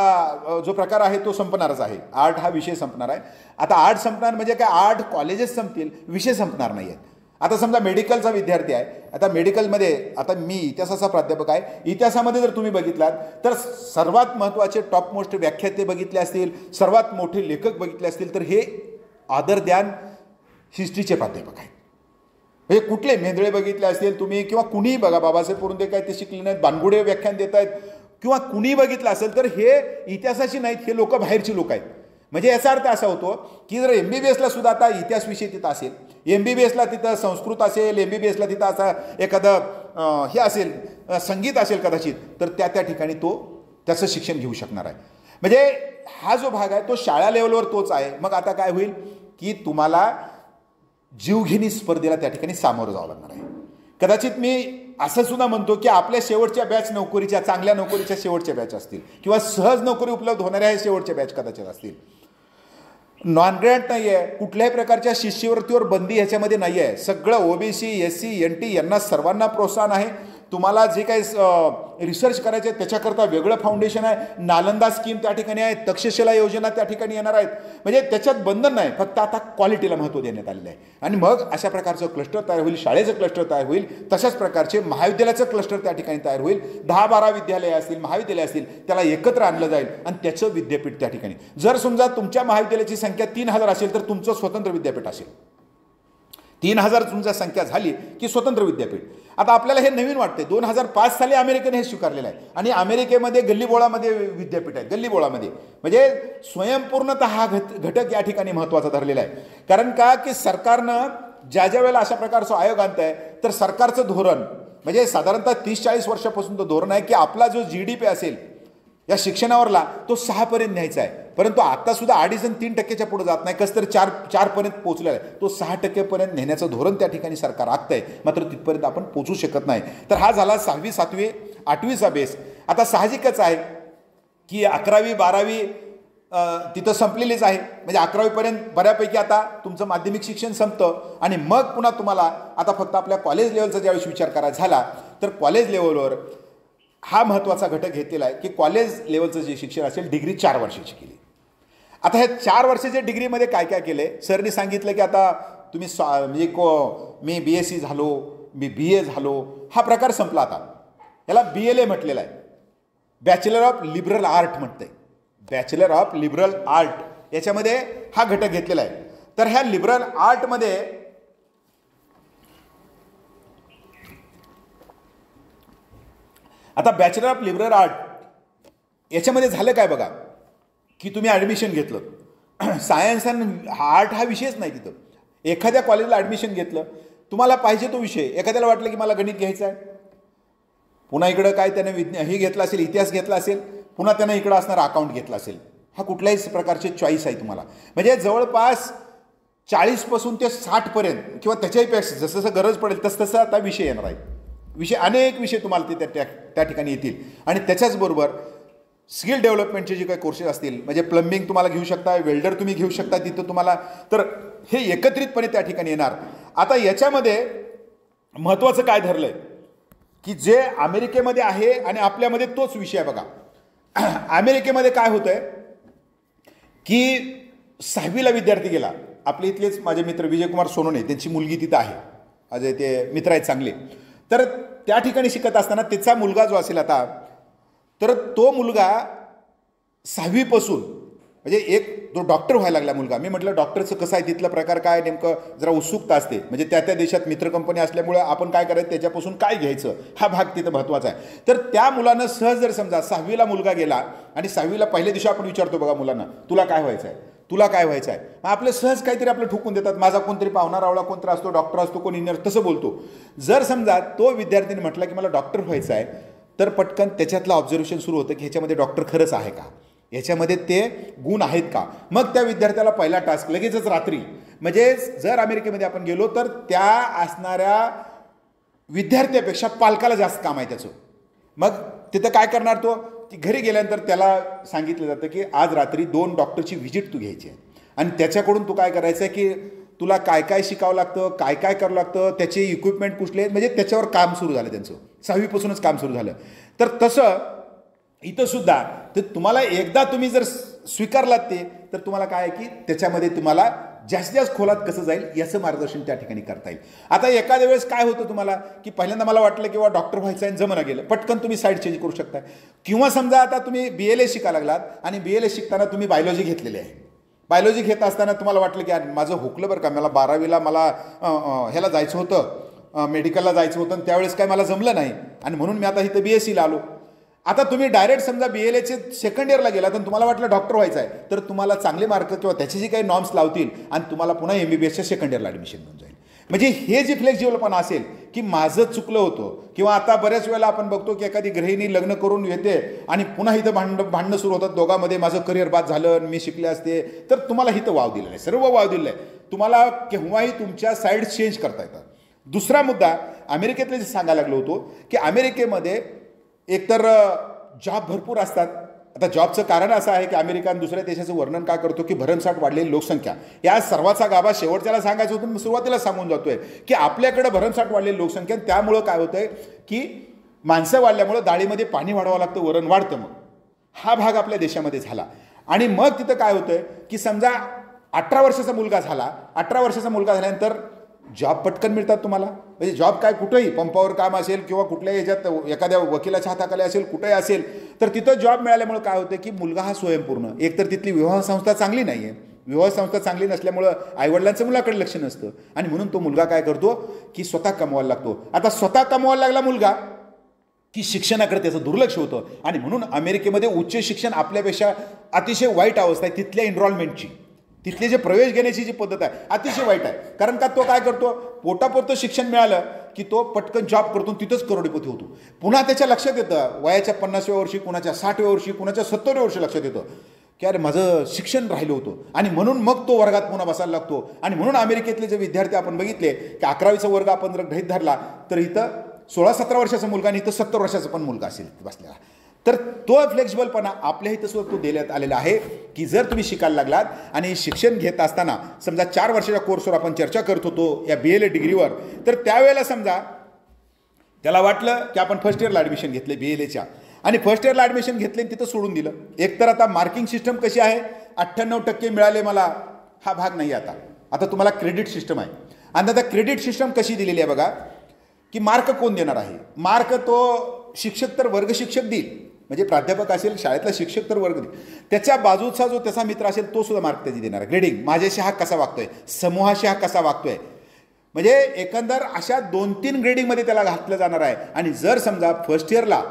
हा जो प्रकार आहे तो संपणारच आहे, आर्ट हा विषय संपणार आहे. आता आर्ट संपणार म्हणजे काय, आर्ट कॉलेजेस संपतील, विषय संपणार नाही आहेत. आता समजा मेडिकलचा विद्यार्थी आहे, आता मेडिकलमध्ये आता मी इतिहासाचा प्राध्यापक आहे, इतिहासामध्ये जर तुम्ही बघितलात तर सर्वात महत्त्वाचे टॉप मोस्ट व्याख्याते बघितले असतील, सर्वात मोठे लेखक बघितले असतील तर हे आदर द्यान हिस्ट्रीचे प्राध्यापक आहेत. म्हणजे कुठले मेंदळे बघितले असतील तुम्ही किंवा कुणीही बघा, बाबासाहेब पुरंदे काय ते शिकले नाहीत, बानगुडे व्याख्यान देत आहेत किंवा कुणी बघितलं असेल तर हे इतिहासाची नाहीत, हे लोक बाहेरची लोक आहेत. म्हणजे याचा अर्थ असा होतो की जर MBBSला सुद्धा आता इतिहास विषय तिथं असेल, MBBSला तिथं संस्कृत असेल, MBBSला तिथं असं एखादं हे असेल संगीत असेल कदाचित, तर त्या ठिकाणी तो त्याचं शिक्षण घेऊ शकणार आहे. म्हणजे हा जो भाग आहे तो शाळा लेवलवर तोच आहे. मग आता काय होईल की तुम्हाला जीवघेणी स्पर्धेला त्या ठिकाणी सामोरं जावं लागणार आहे. कदाचित मी असं सुद्धा म्हणतो की आपल्या शेवटच्या बॅच नोकरीच्या, चांगल्या नोकरीच्या शेवटच्या बॅच असतील किंवा सहज नोकरी उपलब्ध होणाऱ्या हे शेवटच्या बॅच कदाचित असतील. नॉन ग्रॅड नाही आहे, कुठल्याही प्रकारच्या शिष्यवृत्तीवर बंदी ह्याच्यामध्ये नाही आहे. सगळं OBC SC NT यांना सर्वांना प्रोत्साहन आहे. तुम्हाला जे काही रिसर्च करायचे त्याच्याकरता वेगळं फाउंडेशन आहे, नालंदा स्कीम त्या ठिकाणी आहे, तक्षशिला योजना त्या ठिकाणी येणार आहेत. म्हणजे त्याच्यात बंधन नाही, फक्त आता क्वालिटीला महत्त्व देण्यात आलेलं आहे. आणि मग अशा प्रकारचं क्लस्टर तयार होईल, शाळेचं क्लस्टर तयार होईल, तशाच प्रकारचे महाविद्यालयाचं क्लस्टर त्या ठिकाणी तयार होईल. 10-12 विद्यालय असतील, महाविद्यालय असतील, त्याला एकत्र आणलं जाईल आणि त्याचं विद्यापीठ त्या ठिकाणी. जर समजा तुमच्या महाविद्यालयाची संख्या 3000 असेल तर तुमचं स्वतंत्र विद्यापीठ असेल. 3000 तुमची संख्या झाली की स्वतंत्र विद्यापीठ. आता आपल्याला हे नवीन वाटते, 2005 साली अमेरिकेने हे स्वीकारलेलं आहे आणि अमेरिकेमध्ये गल्लीबोळामध्ये विद्यापीठ आहे, गल्लीबोळामध्ये. म्हणजे स्वयंपूर्णतः हा घटक या ठिकाणी महत्त्वाचा धरलेला आहे. कारण का की सरकारनं ज्या वेळेला अशा प्रकारचं आयोग आणत आहे तर सरकारचं धोरण म्हणजे साधारणतः 30-40 वर्षापासून तो धोरण आहे की आपला जो GDP असेल या शिक्षणावरला तो 6पर्यंत न्यायचा आहे. परंतु आता सुद्धा 2.5 आणि 3% पुढे जात नाही, कसं तर 4पर्यंत पोहोचलेला आहे. तो 6% नेण्याचं धोरण त्या ठिकाणी सरकार आखत आहे, मात्र तिथपर्यंत आपण पोचू शकत नाही. तर हा झाला 6वी 7वी 8वीचा बेस. आता साहजिकच आहे की 11वी 12वी तिथं संपलेलीच आहे. म्हणजे 11वीपर्यंत बऱ्यापैकी आता तुमचं माध्यमिक शिक्षण संपतं आणि मग पुन्हा तुम्हाला आता फक्त आपल्या कॉलेज लेवलचा ज्यावेळेस विचार करायचा झाला तर कॉलेज लेवलवर हा महत्त्वाचा घटक घेतलेला आहे की कॉलेज लेवलचं जे शिक्षण असेल डिग्री 4 वर्षाची केली. आता हे 4 वर्षाच्या डिग्रीमध्ये काय काय केलं आहे, सरने सांगितलं की आता तुम्ही म्हणजे मी BSc झालो, मी BA झालो, हा प्रकार संपला. आता याला BLA म्हटलेलं आहे, बॅचलर ऑफ लिबरल आर्ट म्हणते, बॅचलर ऑफ लिबरल आर्ट याच्यामध्ये हा घटक घेतलेला आहे. तर ह्या लिबरल आर्टमध्ये आता बॅचलर ऑफ लिबरल आर्ट याच्यामध्ये झालं काय बघा की तुम्ही ॲडमिशन घेतलं, सायन्स आणि आर्ट हा विषयच नाही तिथं. एखाद्या कॉलेजला ॲडमिशन घेतलं, तुम्हाला पाहिजे तो विषय, एखाद्याला वाटलं की मला गणित घ्यायचं आहे, पुन्हा इकडं काय त्याने हे घेतलं असेल, इतिहास घेतला असेल, पुन्हा त्यानं इकडं असणारा अकाउंट घेतला असेल, हा कुठल्याही प्रकारचे चॉईस आहे तुम्हाला. म्हणजे जवळपास 40पासून ते 60पर्यंत किंवा त्याच्याही पेक्षा जसं जसं गरज पडेल तसं आता विषय येणार आहेत. अनेक विषय तुम्हाला ते त्या ठिकाणी येतील. आणि त्याच्याचबरोबर स्किल डेव्हलपमेंटचे जे काही कोर्सेस असतील, म्हणजे प्लंबिंग तुम्हाला घेऊ शकता, वेल्डर तुम्ही घेऊ शकता तिथं तुम्हाला, तर हे एकत्रितपणे त्या ठिकाणी येणार. आता याच्यामध्ये महत्त्वाचं काय धरलं आहे की जे अमेरिकेमध्ये आहे आणि आपल्यामध्ये तोच विषय आहे बघा. अमेरिकेमध्ये काय होतं आहे की 6वीला विद्यार्थी गेला. आपले इथलेच माझे मित्र विजयकुमार सोनोने, त्यांची मुलगी तिथं आहे, माझे ते मित्र आहेत चांगले. तर त्या ठिकाणी शिकत असताना त्याचा मुलगा जो असेल आता, तर तो मुलगा 6वीपासून म्हणजे जो डॉक्टर व्हायला लागला मुलगा. मी म्हटलं डॉक्टरचं कसं आहे, तिथला प्रकार काय, नेमकं जरा उत्सुकता असते. म्हणजे त्या देशात मित्र कंपनी असल्यामुळे आपण काय करायचं, त्याच्यापासून काय घ्यायचं, हा भाग तिथं महत्त्वाचा आहे. तर त्या मुलानं सहज जर समजा 6वीला मुलगा गेला आणि 6वीला पहिल्या दिवशी आपण विचारतो बघा मुलांना, तुला काय व्हायचं आहे, तुला काय व्हायचं आहे. मग आपलं सहज काहीतरी आपलं ठोकून देतात, माझा कोणतरी पाहुणा रावळा कोणतरी असतो, डॉक्टर असतो, कोण इंजिनियर, तसं बोलतो. जर समजा तो विद्यार्थीने म्हटला की मला डॉक्टर व्हायचं आहे, तर पटकन त्याच्यातलं ऑब्झर्वेशन सुरू होतं की ह्याच्यामध्ये डॉक्टर खरंच आहे का, ह्याच्यामध्ये ते गुण आहेत का. मग त्या विद्यार्थ्याला पहिला टास्क लगेचच रात्री, म्हणजे जर अमेरिकेमध्ये आपण गेलो तर त्या असणाऱ्या विद्यार्थ्यापेक्षा पालकाला जास्त काम आहे त्याचं. मग तिथं काय करणार तो, की घरी गेल्यानंतर त्याला सांगितलं जातं की आज रात्री 2 डॉक्टरची व्हिजिट तू घ्यायची आहे आणि त्याच्याकडून तू काय करायचं आहे की तुला काय काय शिकावं लागतं, काय काय करावं लागतं, त्याचे इक्विपमेंट कुठले आहेत, म्हणजे त्याच्यावर काम सुरू झालं त्यांचं. 6वीपासूनच काम सुरू झालं. तर तसं इथंसुद्धा तर तुम्हाला एकदा तुम्ही जर स्वीकारलात ते, तर तुम्हाला काय आहे की त्याच्यामध्ये तुम्हाला जास्तीत जास्त खोलात कसं जाईल याचं मार्गदर्शन त्या ठिकाणी करता येईल. आता एखाद्या वेळेस काय होतं तुम्हाला की पहिल्यांदा मला वाटलं किंवा डॉक्टर व्हायचं आहे जमना गेलं, पटकन तुम्ही साईड चेंज करू शकता. किंवा समजा आता तुम्ही BLA शिकायला लागलात आणि BLA शिकताना तुम्ही बायोलॉजी घेतलेली आहे. बायोलॉजी घेत असताना तुम्हाला वाटलं की माझं हुकलं बरं का, मला 12वीला मला ह्याला जायचं होतं, मेडिकलला जायचं होतं आणि त्यावेळेस काय मला जमलं नाही आणि म्हणून मी आता इथं BScला आलो. आता तुम्ही डायरेक्ट समजा BLAचे सेकंड इयरला गेला तर तुम्हाला वाटलं डॉक्टर व्हायचं आहे, तर तुम्हाला चांगले मार्क किंवा त्याचे जे काही नॉर्म्स लावतील आणि तुम्हाला पुन्हा MBBSच्या सेकंड इयरला ॲडमिशन मिळून जाईल. म्हणजे हे जे फ्लेक्झिबलपणा असेल की माझं चुकलं होतं, किंवा आता बऱ्याच वेळेला आपण बघतो की एखादी गृहिणी लग्न करून येते आणि पुन्हा इथं भांडणं सुरू होतात दोघांमध्ये, माझं करिअर बाद झालं, मी शिकले असते, तर तुम्हाला इथं वाव दिलेला आहे, सर्व वाव दिलेला आहे. तुम्हाला केव्हाही तुमच्या साईड चेंज करता येतात. दुसरा मुद्दा अमेरिकेतले जे सांगायला लागलो होतो की अमेरिकेमध्ये एकतर जॉब भरपूर असतात. आता जॉबचं कारण असं आहे की अमेरिका आणि दुसऱ्या देशाचं वर्णन का करतो की भरमसाठ वाढलेली लोकसंख्या. या सर्वाचा गाभा शेवटच्याला सांगायचं होतं, सुरुवातीला सांगून जातोय की आपल्याकडे भरमसाठ वाढलेली लोकसंख्या, त्यामुळं काय होतंय की माणसं वाढल्यामुळं डाळीमध्ये पाणी वाढवावं लागतं, वरण वाढतं. मग हा भाग आपल्या देशामध्ये झाला. आणि मग तिथं काय होतंय की समजा 18 वर्षाचा मुलगा झाला, 18 वर्षाचा मुलगा झाल्यानंतर जॉब पटकन मिळतात तुम्हाला. म्हणजे जॉब काय कुठंही पंपावर काम असेल किंवा कुठल्याही याच्यात एखाद्या वकिलाच्या हाताखाली असेल, कुठेही असेल, तर तिथं जॉब मिळाल्यामुळे काय होतं की मुलगा हा स्वयंपूर्ण. एकतर तिथली विवाह संस्था चांगली नाही आहे, विवाह संस्था चांगली नसल्यामुळं आईवडिलांचं मुलाकडे लक्ष नसतं आणि म्हणून तो मुलगा काय करतो की स्वतः कमवायला लागतो. आता स्वतः कमवायला लागला मुलगा की शिक्षणाकडे त्याचं दुर्लक्ष होतं आणि म्हणून अमेरिकेमध्ये उच्च शिक्षण आपल्यापेक्षा अतिशय वाईट अवस्था आहे. तिथल्या एनरोलमेंटची, तिथले जे प्रवेश घेण्याची जी पद्धत आहे अतिशय वाईट आहे. कारण का तो काय करतो, पोटापुरतं शिक्षण मिळालं की तो पटकन जॉब करतो, तिथंच करोडपती होतो. पुन्हा त्याच्या लक्षात येतं वयाच्या 50व्या वर्षी, कुणाच्या 60व्या वर्षी, कुणाच्या 70व्या वर्षी लक्षात येतं की अरे माझं शिक्षण राहिलं होतं, आणि म्हणून मग तो वर्गात पुन्हा बसायला लागतो. आणि म्हणून अमेरिकेतले जे विद्यार्थी आपण बघितले की 11वीचा वर्ग आपण जर गृहीत धरला तर इथं 16-17 वर्षाचा मुलगा आणि इथं 70 वर्षाचा पण मुलगा असेल बसलेला. तर तो फ्लेक्झिबलपणा आपल्या इथं सुद्धा तो देण्यात आलेला आहे की जर तुम्ही शिकायला लागलात आणि शिक्षण घेत असताना समजा 4 वर्षाच्या कोर्सवर आपण चर्चा करत होतो या BLA डिग्रीवर, तर त्यावेळेला समजा त्याला वाटलं की आपण फर्स्ट इयरला ॲडमिशन घेतले BLAच्या आणि फर्स्ट इयरला ॲडमिशन घेतले तिथं सोडून दिलं. एकतर आता मार्किंग सिस्टम कशी आहे, 98% मिळाले मला, हा भाग नाही. आता तुम्हाला क्रेडिट सिस्टम आहे. आणि आता क्रेडिट सिस्टम कशी दिलेली आहे बघा की मार्क कोण देणार आहे. मार्क तो शिक्षक तर वर्ग शिक्षक देईल, म्हणजे प्राध्यापक असेल, शाळेतला शिक्षक तर वर्ग देईल, त्याच्या बाजूचा जो त्याचा मित्र असेल तो सुद्धा मार्क त्याची देणार. ग्रेडिंग, माझ्याशी हा कसा वागतोय, समूहाशी हा कसा वागतोय, म्हणजे एकंदर अशा 2-3 ग्रेडिंगमध्ये त्याला घातलं जाणार आहे. आणि जर समजा फर्स्ट इयरला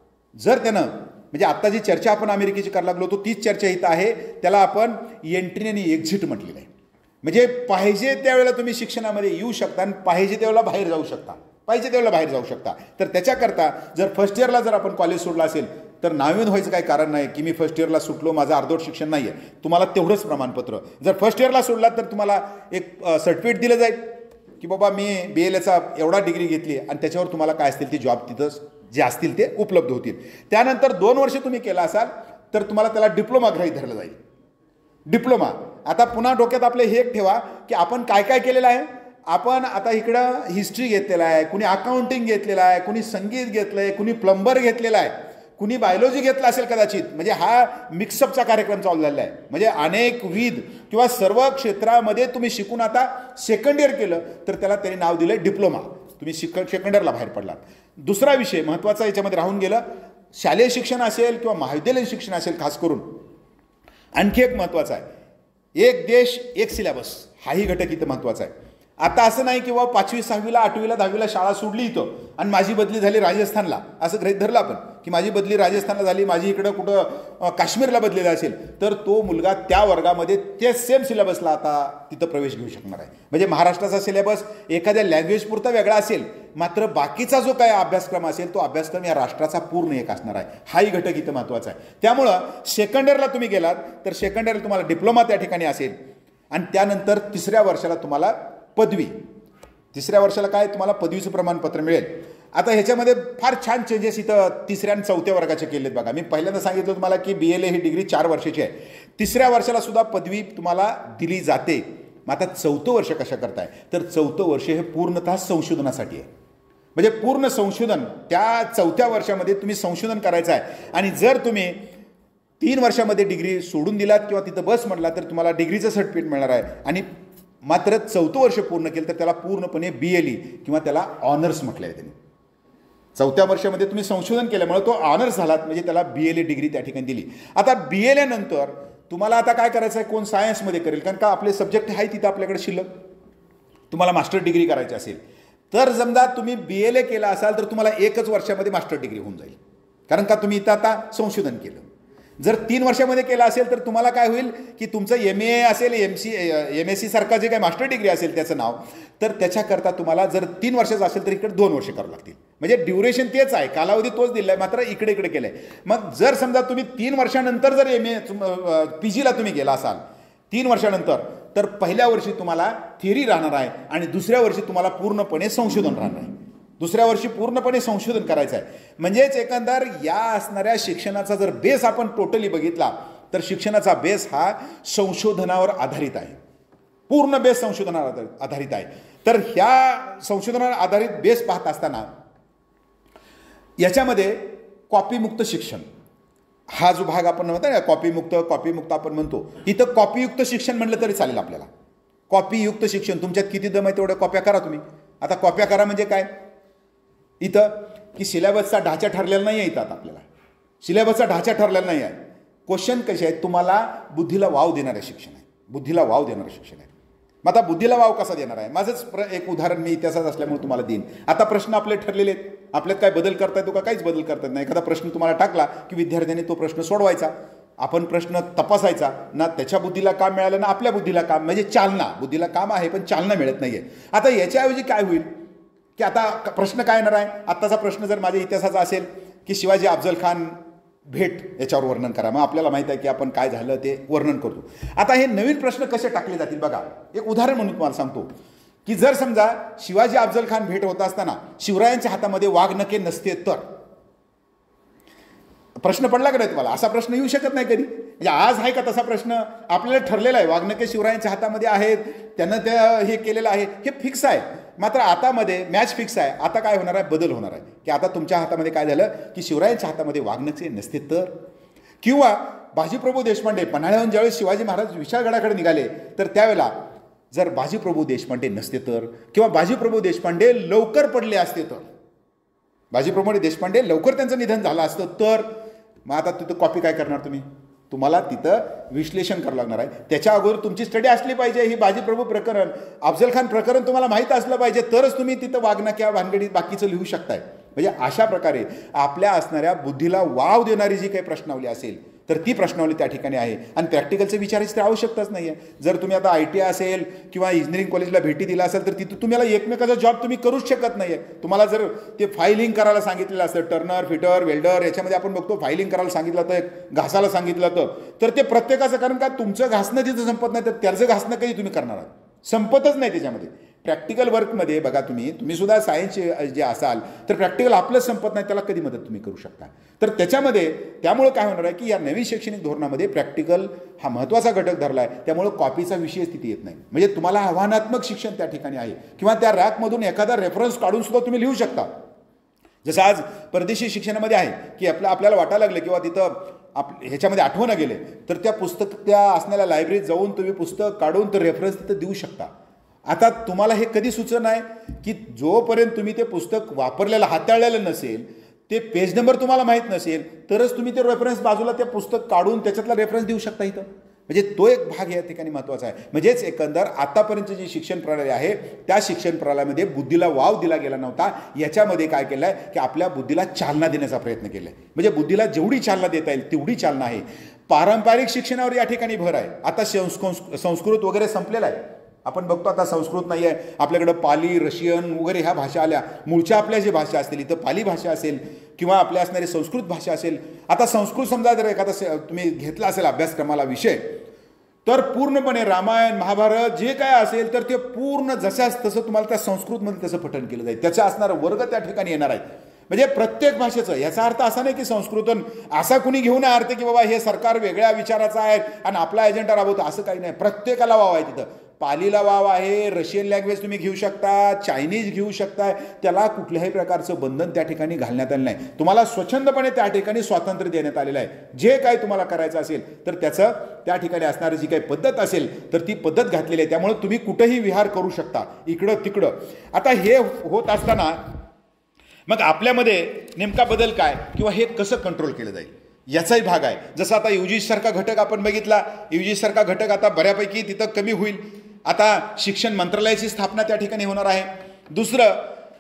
जर त्यानं, म्हणजे आत्ता जी चर्चा आपण अमेरिकेची करायला लागलो होतो तीच चर्चा इथं आहे, त्याला आपण एंट्री आणि एक्झिट म्हटलेलं आहे. म्हणजे पाहिजे त्यावेळेला तुम्ही शिक्षणामध्ये येऊ शकता आणि पाहिजे त्यावेळेला बाहेर जाऊ शकता, पाहिजे त्यावेळेला बाहेर जाऊ शकता. तर त्याच्याकरता जर फर्स्ट इयरला जर आपण कॉलेज सोडलं असेल तर नाविन्य व्हायचं काही कारण नाही की मी फर्स्ट इयरला सुटलो, माझं अर्धवट शिक्षण नाही आहे. तुम्हाला तेवढंच प्रमाणपत्र. जर फर्स्ट इयरला सोडलात तर तुम्हाला एक सर्टिफिकेट दिलं जाईल की बाबा मी BLAचा एवढा डिग्री घेतली आणि त्याच्यावर तुम्हाला काय असतील ते जॉब तिथं जे असतील ते उपलब्ध होतील. त्यानंतर 2 वर्ष तुम्ही केला असाल तर तुम्हाला त्याला डिप्लोमा गृहीत धरलं जाईल. डिप्लोमा. आता पुन्हा डोक्यात आपले हे एक ठेवा की आपण काय काय केलेलं आहे. आपण आता इकडं हिस्ट्री घेतलेला आहे, कुणी अकाउंटिंग घेतलेलं आहे, कुणी संगीत घेतलं आहे, कुणी प्लंबर घेतलेला आहे, कुणी बायोलॉजी घेतला असेल कदाचित. म्हणजे हा मिक्सअपचा कार्यक्रम चालू झालेला आहे. म्हणजे अनेकविध किंवा सर्व क्षेत्रामध्ये तुम्ही शिकून आता सेकंड इयर केलं तर त्याला त्यांनी नाव दिलं डिप्लोमा. तुम्ही सेकंड इयरला बाहेर पडलात. दुसरा विषय महत्त्वाचा याच्यामध्ये राहून गेलं, शालेय शिक्षण असेल किंवा महाविद्यालयीन शिक्षण असेल, खास करून आणखी एक महत्त्वाचा आहे, एक देश एक सिलेबस. हाही घटक इथं महत्त्वाचा आहे. आता असं नाही की बाबा 5वी 6वीला 8वीला 10वीला शाळा सोडली इथं आणि माझी बदली झाली राजस्थानला, असं गृहीत धरलं आपण की माझी बदली राजस्थानला झाली, माझी इकडं कुठं काश्मीरला बदलेला असेल, तर तो मुलगा त्या वर्गामध्ये ते सेम सिलेबसला आता तिथं प्रवेश घेऊ शकणार आहे. म्हणजे महाराष्ट्राचा सिलेबस एखाद्या लँग्वेज पुरता वेगळा असेल, मात्र बाकीचा जो काय अभ्यासक्रम असेल तो अभ्यासक्रम या राष्ट्राचा पूर्ण एक असणार आहे. हाही घटक इथं महत्त्वाचा आहे. त्यामुळं सेकंड इयरला तुम्ही गेलात तर सेकंड इयरला तुम्हाला डिप्लोमा त्या ठिकाणी असेल आणि त्यानंतर 3ऱ्या वर्षाला तुम्हाला पदवी. 3ऱ्या वर्षाला काय तुम्हाला पदवीचं प्रमाणपत्र मिळेल. आता ह्याच्यामध्ये फार छान चेंजेस इथं 3ऱ्या आणि 4थ्या वर्गाचे केलेत बघा. मी पहिल्यांदा सांगितलं तुम्हाला की BLA ही डिग्री 4 वर्षाची आहे. 3ऱ्या वर्षाला सुद्धा पदवी तुम्हाला दिली जाते. मग आता 4थं वर्ष कशा करताय तर 4थं वर्ष हे पूर्णतः संशोधनासाठी आहे. म्हणजे पूर्ण संशोधन त्या 4थ्या वर्षामध्ये तुम्ही संशोधन करायचं आहे. आणि जर तुम्ही 3 वर्षामध्ये डिग्री सोडून दिलात किंवा तिथं बस म्हटला तर तुम्हाला डिग्रीचं सर्टिफिकेट मिळणार आहे. आणि मात्र 4थं वर्ष पूर्ण केलं तर त्याला पूर्णपणे BLE किंवा त्याला ऑनर्स म्हटलं आहे त्यांनी. 4थ्या वर्षामध्ये तुम्ही संशोधन केल्यामुळे तो ऑनर्स झालात म्हणजे त्याला BLA डिग्री त्या ठिकाणी दिली. आता BLA नंतर तुम्हाला आता काय करायचं आहे, कोण सायन्समध्ये करेल कारण का आपले सब्जेक्ट आहे तिथं आपल्याकडे शिल्लक. तुम्हाला मास्टर डिग्री करायची असेल तर समजा तुम्ही BLA केला असाल तर तुम्हाला 1च वर्षामध्ये मास्टर डिग्री होऊन जाईल कारण का तुम्ही इथं आता संशोधन केलं. जर 3 वर्षामध्ये केला असेल तर तुम्हाला काय होईल की तुमचं MA असेल, MSc सारखा जे काही मास्टर डिग्री असेल त्याचं नाव, तर त्याच्याकरता तुम्हाला जर 3 वर्षाचं असेल तर इकडे 2 वर्ष करावं लागतील. म्हणजे ड्युरेशन तेच आहे, कालावधी तोच दिला आहे, मात्र इकडे केलं आहे. मग जर समजा तुम्ही 3 वर्षानंतर जर PGला तुम्ही गेला असाल 3 वर्षानंतर तर पहिल्या वर्षी तुम्हाला थिअरी राहणार आहे आणि दुसऱ्या वर्षी तुम्हाला पूर्णपणे संशोधन राहणार आहे. दुसऱ्या वर्षी पूर्णपणे संशोधन करायचं आहे. म्हणजेच एकंदर या असणाऱ्या शिक्षणाचा जर बेस आपण टोटली बघितला तर शिक्षणाचा बेस हा संशोधनावर आधारित आहे. पूर्ण बेस संशोधनावर आधारित आहे. तर ह्या संशोधनावर आधारित बेस पाहत असताना याच्यामध्ये कॉपीमुक्त शिक्षण हा जो भाग आपण म्हणतो ना, कॉपीमुक्त आपण म्हणतो, इथं कॉपीयुक्त शिक्षण म्हटलं तरी चालेल आपल्याला. कॉपीयुक्त शिक्षण, तुमच्यात किती दम आहे तेवढ्या कॉप्या करा तुम्ही. आता कॉप्या करा म्हणजे काय, इथं की सिलेबसचा ढाचा ठरलेला नाही आहे. इथं आता आपल्याला सिलेबसचा ढाचा ठरलेला नाही आहे. क्वेश्चन कसे आहेत, तुम्हाला बुद्धीला वाव देणारे शिक्षण आहे. बुद्धीला वाव देणारं शिक्षण आहे. मग आता बुद्धीला वाव कसा देणार आहे, माझंच एक उदाहरण मी इतिहासात असल्यामुळे तुम्हाला देईन. आता प्रश्न आपले ठरलेले आहेत, आपल्यात काय बदल करता येतो का, काहीच बदल करता येत नाही. एखादा प्रश्न तुम्हाला टाकला की विद्यार्थ्यांनी तो प्रश्न सोडवायचा, आपण प्रश्न तपासायचा ना, त्याच्या बुद्धीला काम मिळालं ना आपल्या बुद्धीला काम, म्हणजे चालना. बुद्धीला काम आहे पण चालना मिळत नाही आहे. आता याच्याऐवजी काय होईल की आता प्रश्न काय येणार आहे, आत्ताचा प्रश्न जर माझ्या इतिहासाचा असेल की शिवाजी अफजल खान भेट याच्यावर वर्णन करा, मग आपल्याला माहीत आहे की आपण काय झालं ते वर्णन करतो. आता हे नवीन प्रश्न कसे टाकले जातील बघा. एक उदाहरण म्हणून तुम्हाला सांगतो की जर समजा शिवाजी अफजल खान भेट होत असताना शिवरायांच्या हातामध्ये वाघनखे नसते तर, प्रश्न पडला का नाही तुम्हाला? असा प्रश्न येऊ शकत नाही कधी. म्हणजे आज आहे का तसा प्रश्न? आपल्याला ठरलेला आहे वाघनखे शिवरायांच्या हातामध्ये आहेत, त्यांना त्या हे केलेलं आहे, हे फिक्स आहे. मात्र आता मध्ये मॅच फिक्स आहे. आता काय होणार आहे, बदल होणार आहे की आता तुमच्या हातामध्ये काय झालं की शिवरायांच्या हातामध्ये वाघनखे नसते तर, किंवा बाजीप्रभू देशपांडे पन्हाळ्याहून ज्यावेळेस शिवाजी महाराज विशाळगडाकडे निघाले तर त्यावेळेला जर बाजीप्रभू देशपांडे नसते तर, किंवा बाजीप्रभू देशपांडे लवकर पडले असते तर, बाजीप्रभू देशपांडे लवकर त्यांचं निधन झालं असतं तर, मग आता तिथं कॉपी काय करणार तुम्ही? तुम्हाला तिथं विश्लेषण करावं लागणार आहे. त्याच्या अगोदर तुमची स्टडी असली पाहिजे. ही बाजीप्रभू प्रकरण, अफजल खान प्रकरण तुम्हाला माहीत असलं पाहिजे, तरच तुम्ही तिथं वाघनख्या भानगडीत बाकीचं लिहू शकताय. म्हणजे अशा प्रकारे आपल्या असणाऱ्या बुद्धीला वाव देणारी जी काही प्रश्नावली असेल, तर ती प्रश्नावली त्या ठिकाणी आहे आणि प्रॅक्टिकलचं विचारायची तर आवश्यकताच नाही आहे. जर तुम्ही आता ITI असेल किंवा इंजिनिअरिंग कॉलेजला भेटी दिला असेल तर तिथं तुम्हाला एकमेकाचा जॉब तुम्ही करूच शकत नाही आहे. तुम्हाला जर ते फायलिंग करायला सांगितलेलं असतं, टर्नर, फिटर, वेल्डर याच्यामध्ये आपण बघतो फायलिंग करायला सांगितलं तर घासायला सांगितलं तर ते प्रत्येकाचं, कारण का तुमचं घासणं तिथं संपत नाही तर त्याचं घासणं कधी तुम्ही करणार आहात, संपतच नाही त्याच्यामध्ये. प्रॅक्टिकल वर्कमध्ये बघा तुम्ही सुद्धा सायन्सचे जे असाल तर प्रॅक्टिकल आपलंच संपत नाही, त्याला कधी मदत तुम्ही करू शकता. तर त्यामुळे काय होणार आहे की या नवीन शैक्षणिक धोरणामध्ये प्रॅक्टिकल हा महत्त्वाचा घटक धरला आहे. त्यामुळे कॉपीचा विषयच तिथे येत नाही. म्हणजे तुम्हाला आव्हानात्मक शिक्षण त्या ठिकाणी आहे किंवा त्या रॅकमधून एखादा रेफरन्स काढून सुद्धा तुम्ही लिहू शकता. जसं आज परदेशी शिक्षणामध्ये आहे की आपल्याला वाटायला लागलं किंवा तिथं ह्याच्यामध्ये आठवणं गेले तर त्या असणाऱ्या लायब्ररीत जाऊन तुम्ही पुस्तक काढून तर रेफरन्स तिथं देऊ शकता. आता तुम्हाला हे कधी सुचत आहे की जोपर्यंत तुम्ही ते पुस्तक वापरलेलं हाताळलेलं नसेल, ते पेज नंबर तुम्हाला माहीत नसेल तरच तुम्ही ते रेफरन्स बाजूला ते पुस्तक काढून त्याच्यातला रेफरन्स देऊ शकता इथं. म्हणजे तो एक भाग या ठिकाणी महत्त्वाचा आहे. म्हणजेच एकंदर आतापर्यंत जी शिक्षण प्रणाली आहे त्या शिक्षण प्रणालीमध्ये बुद्धीला वाव दिला गेला नव्हता. याच्यामध्ये काय केलं आहे की आपल्या बुद्धीला चालना देण्याचा प्रयत्न केला आहे. म्हणजे बुद्धीला जेवढी चालना देता येईल तेवढी चालना आहे. पारंपरिक शिक्षणावर या ठिकाणी भर आहे. आता संस्कृत वगैरे संपलेला आहे. आपण बघतो आता संस्कृत नाही आहे, आपल्याकडं पाली, रशियन वगैरे ह्या भाषा आल्या. मूळच्या आपल्या जे भाषा असतील इथं पाली भाषा असेल किंवा आपल्या असणारी संस्कृत भाषा असेल. आता संस्कृत समजा जर एखादा तुम्ही घेतला असेल अभ्यासक्रमाला विषय तर पूर्णपणे रामायण, महाभारत जे काय असेल तर ते पूर्ण जशाच तसं तुम्हाला त्या संस्कृतमध्ये त्याचं पठण केलं जाईल. त्याचं असणारं वर्ग त्या ठिकाणी येणार आहेत. म्हणजे प्रत्येक भाषेचं, याचा अर्थ असा नाही की संस्कृतन असा कुणी घेऊन अर्थ की बाबा हे सरकार वेगळ्या विचाराचं आहे आणि आपला एजेंडा राबवतो, असं काही नाही. प्रत्येकाला वाव आहे तिथं. पालीला वाव आहे, रशियन लँग्वेज तुम्ही घेऊ शकता, चायनीज घेऊ शकता. त्याला कुठल्याही प्रकारचं बंधन त्या ठिकाणी घालण्यात आलं नाही. तुम्हाला स्वच्छंदपणे त्या ठिकाणी स्वातंत्र्य देण्यात आलेलं आहे. जे काय तुम्हाला करायचं असेल तर त्याचं त्या ठिकाणी असणारी जी काही पद्धत असेल तर ती पद्धत घातलेली आहे. त्यामुळे तुम्ही कुठेही विहार करू शकता, इकडं तिकडं. आता हे होत असताना मग आपल्यामध्ये नेमका बदल काय किंवा हे कसं कंट्रोल केलं जाईल याचाही भाग आहे. जसं आता UGC सारखा घटक आपण बघितला, UGC सारखा घटक आता बऱ्यापैकी तिथं कमी होईल. आता शिक्षण मंत्रालयाची स्थापना त्या ठिकाणी होणार आहे. दुसरं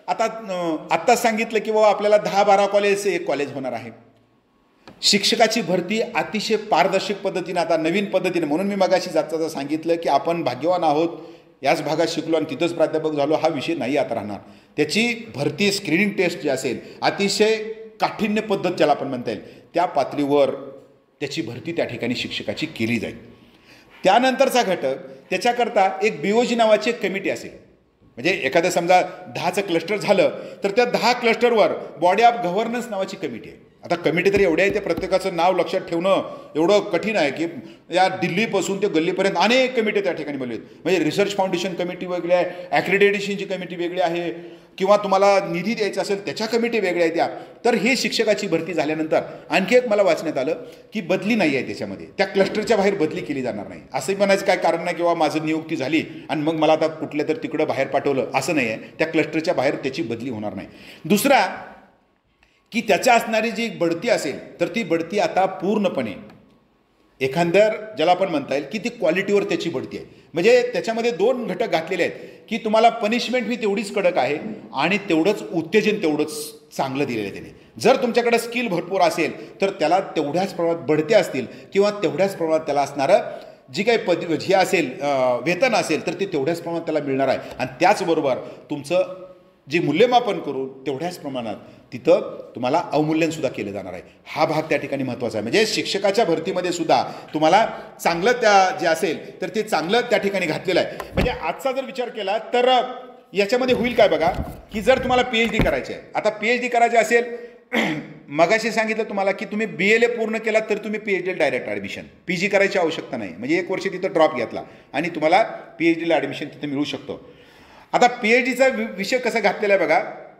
आत्ताच सांगितलं की बाबा आपल्याला 10-12 कॉलेजचं एक कॉलेज होणार आहे. शिक्षकाची भरती अतिशय पारदर्शक पद्धतीने आता नवीन पद्धतीने, म्हणून मी मगाशी जाता सांगितलं की आपण भाग्यवान आहोत, याच भागात शिकलो आणि तिथंच प्राध्यापक झालो, हा विषय नाही आता राहणार. त्याची भरती स्क्रीनिंग टेस्ट जी असेल अतिशय काठिण्य पद्धत ज्याला आपण म्हणता येईल त्या पातळीवर त्याची भरती त्या ठिकाणी शिक्षकाची केली जाईल. त्यानंतरचा घटक त्याच्याकरता एक BOG नावाची एक कमिटी असेल. म्हणजे एखादं समजा 10चं क्लस्टर झालं तर त्या 10 क्लस्टरवर बॉडी ऑफ गव्हर्नन्स नावाची कमिटी आहे. आता कमिटी तरी एवढे आहे ते प्रत्येकाचं नाव लक्षात ठेवणं एवढं कठीण आहे की या दिल्लीपासून ते गल्लीपर्यंत अनेक कमिटी त्या ठिकाणी बनवली आहेत. म्हणजे रिसर्च फाउंडेशन कमिटी वेगळी आहे, ॲक्रेडिटेशनची कमिटी वेगळी आहे, किंवा तुम्हाला निधी द्यायचा असेल त्याच्या कमिटी वेगळ्या आहेत त्या. तर हे शिक्षकाची भरती झाल्यानंतर आणखी एक मला वाचण्यात आलं की बदली नाही आहे त्याच्यामध्ये, त्या क्लस्टरच्या बाहेर बदली केली जाणार नाही. असंही म्हणायचं काय कारण नाही किंवा माझं नियुक्ती झाली आणि मग मला आता कुठल्या तर तिकडं बाहेर पाठवलं, असं नाही आहे. त्या क्लस्टरच्या बाहेर त्याची बदली होणार नाही. दुसरा की त्याच्या असणारी जी बढती असेल तर ती बढती आता पूर्णपणे एखाद्या ज्याला आपण म्हणता येईल की ती क्वालिटीवर त्याची बढती आहे. म्हणजे त्याच्यामध्ये 2 घटक घातलेले आहेत की तुम्हाला पनिशमेंट ही तेवढीच कडक आहे आणि तेवढंच उत्तेजन तेवढंच चांगलं दिलेलं आहे त्याने. जर तुमच्याकडे स्किल भरपूर असेल तर त्याला तेवढ्याच प्रमाणात बढत्या असतील किंवा तेवढ्याच प्रमाणात त्याला असणारं जी काही हे असेल वेतन असेल तर ते तेवढ्याच प्रमाणात त्याला मिळणार आहे. आणि त्याचबरोबर तुमचं जे मूल्यमापन करू तेवढ्याच प्रमाणात तिथं तुम्हाला अवमूल्यनसुद्धा केलं जाणार आहे. हा भाग त्या ठिकाणी महत्त्वाचा आहे. म्हणजे शिक्षकाच्या भरतीमध्ये सुद्धा तुम्हाला चांगलं जे असेल तर ते चांगलं त्या ठिकाणी घातलेलं आहे. म्हणजे आजचा जर विचार केला तर याच्यामध्ये होईल काय बघा की जर तुम्हाला PhD करायची आहे, आता PhD करायची असेल मगाशी सांगितलं तुम्हाला की तुम्ही BLA पूर्ण केला तर तुम्ही PhD डायरेक्ट ॲडमिशन, PG करायची आवश्यकता नाही. म्हणजे 1 वर्ष तिथं ड्रॉप घेतला आणि तुम्हाला PhDला ॲडमिशन तिथं मिळू शकतो. आता PhDचा विषय कसा घातलेला आहे बघा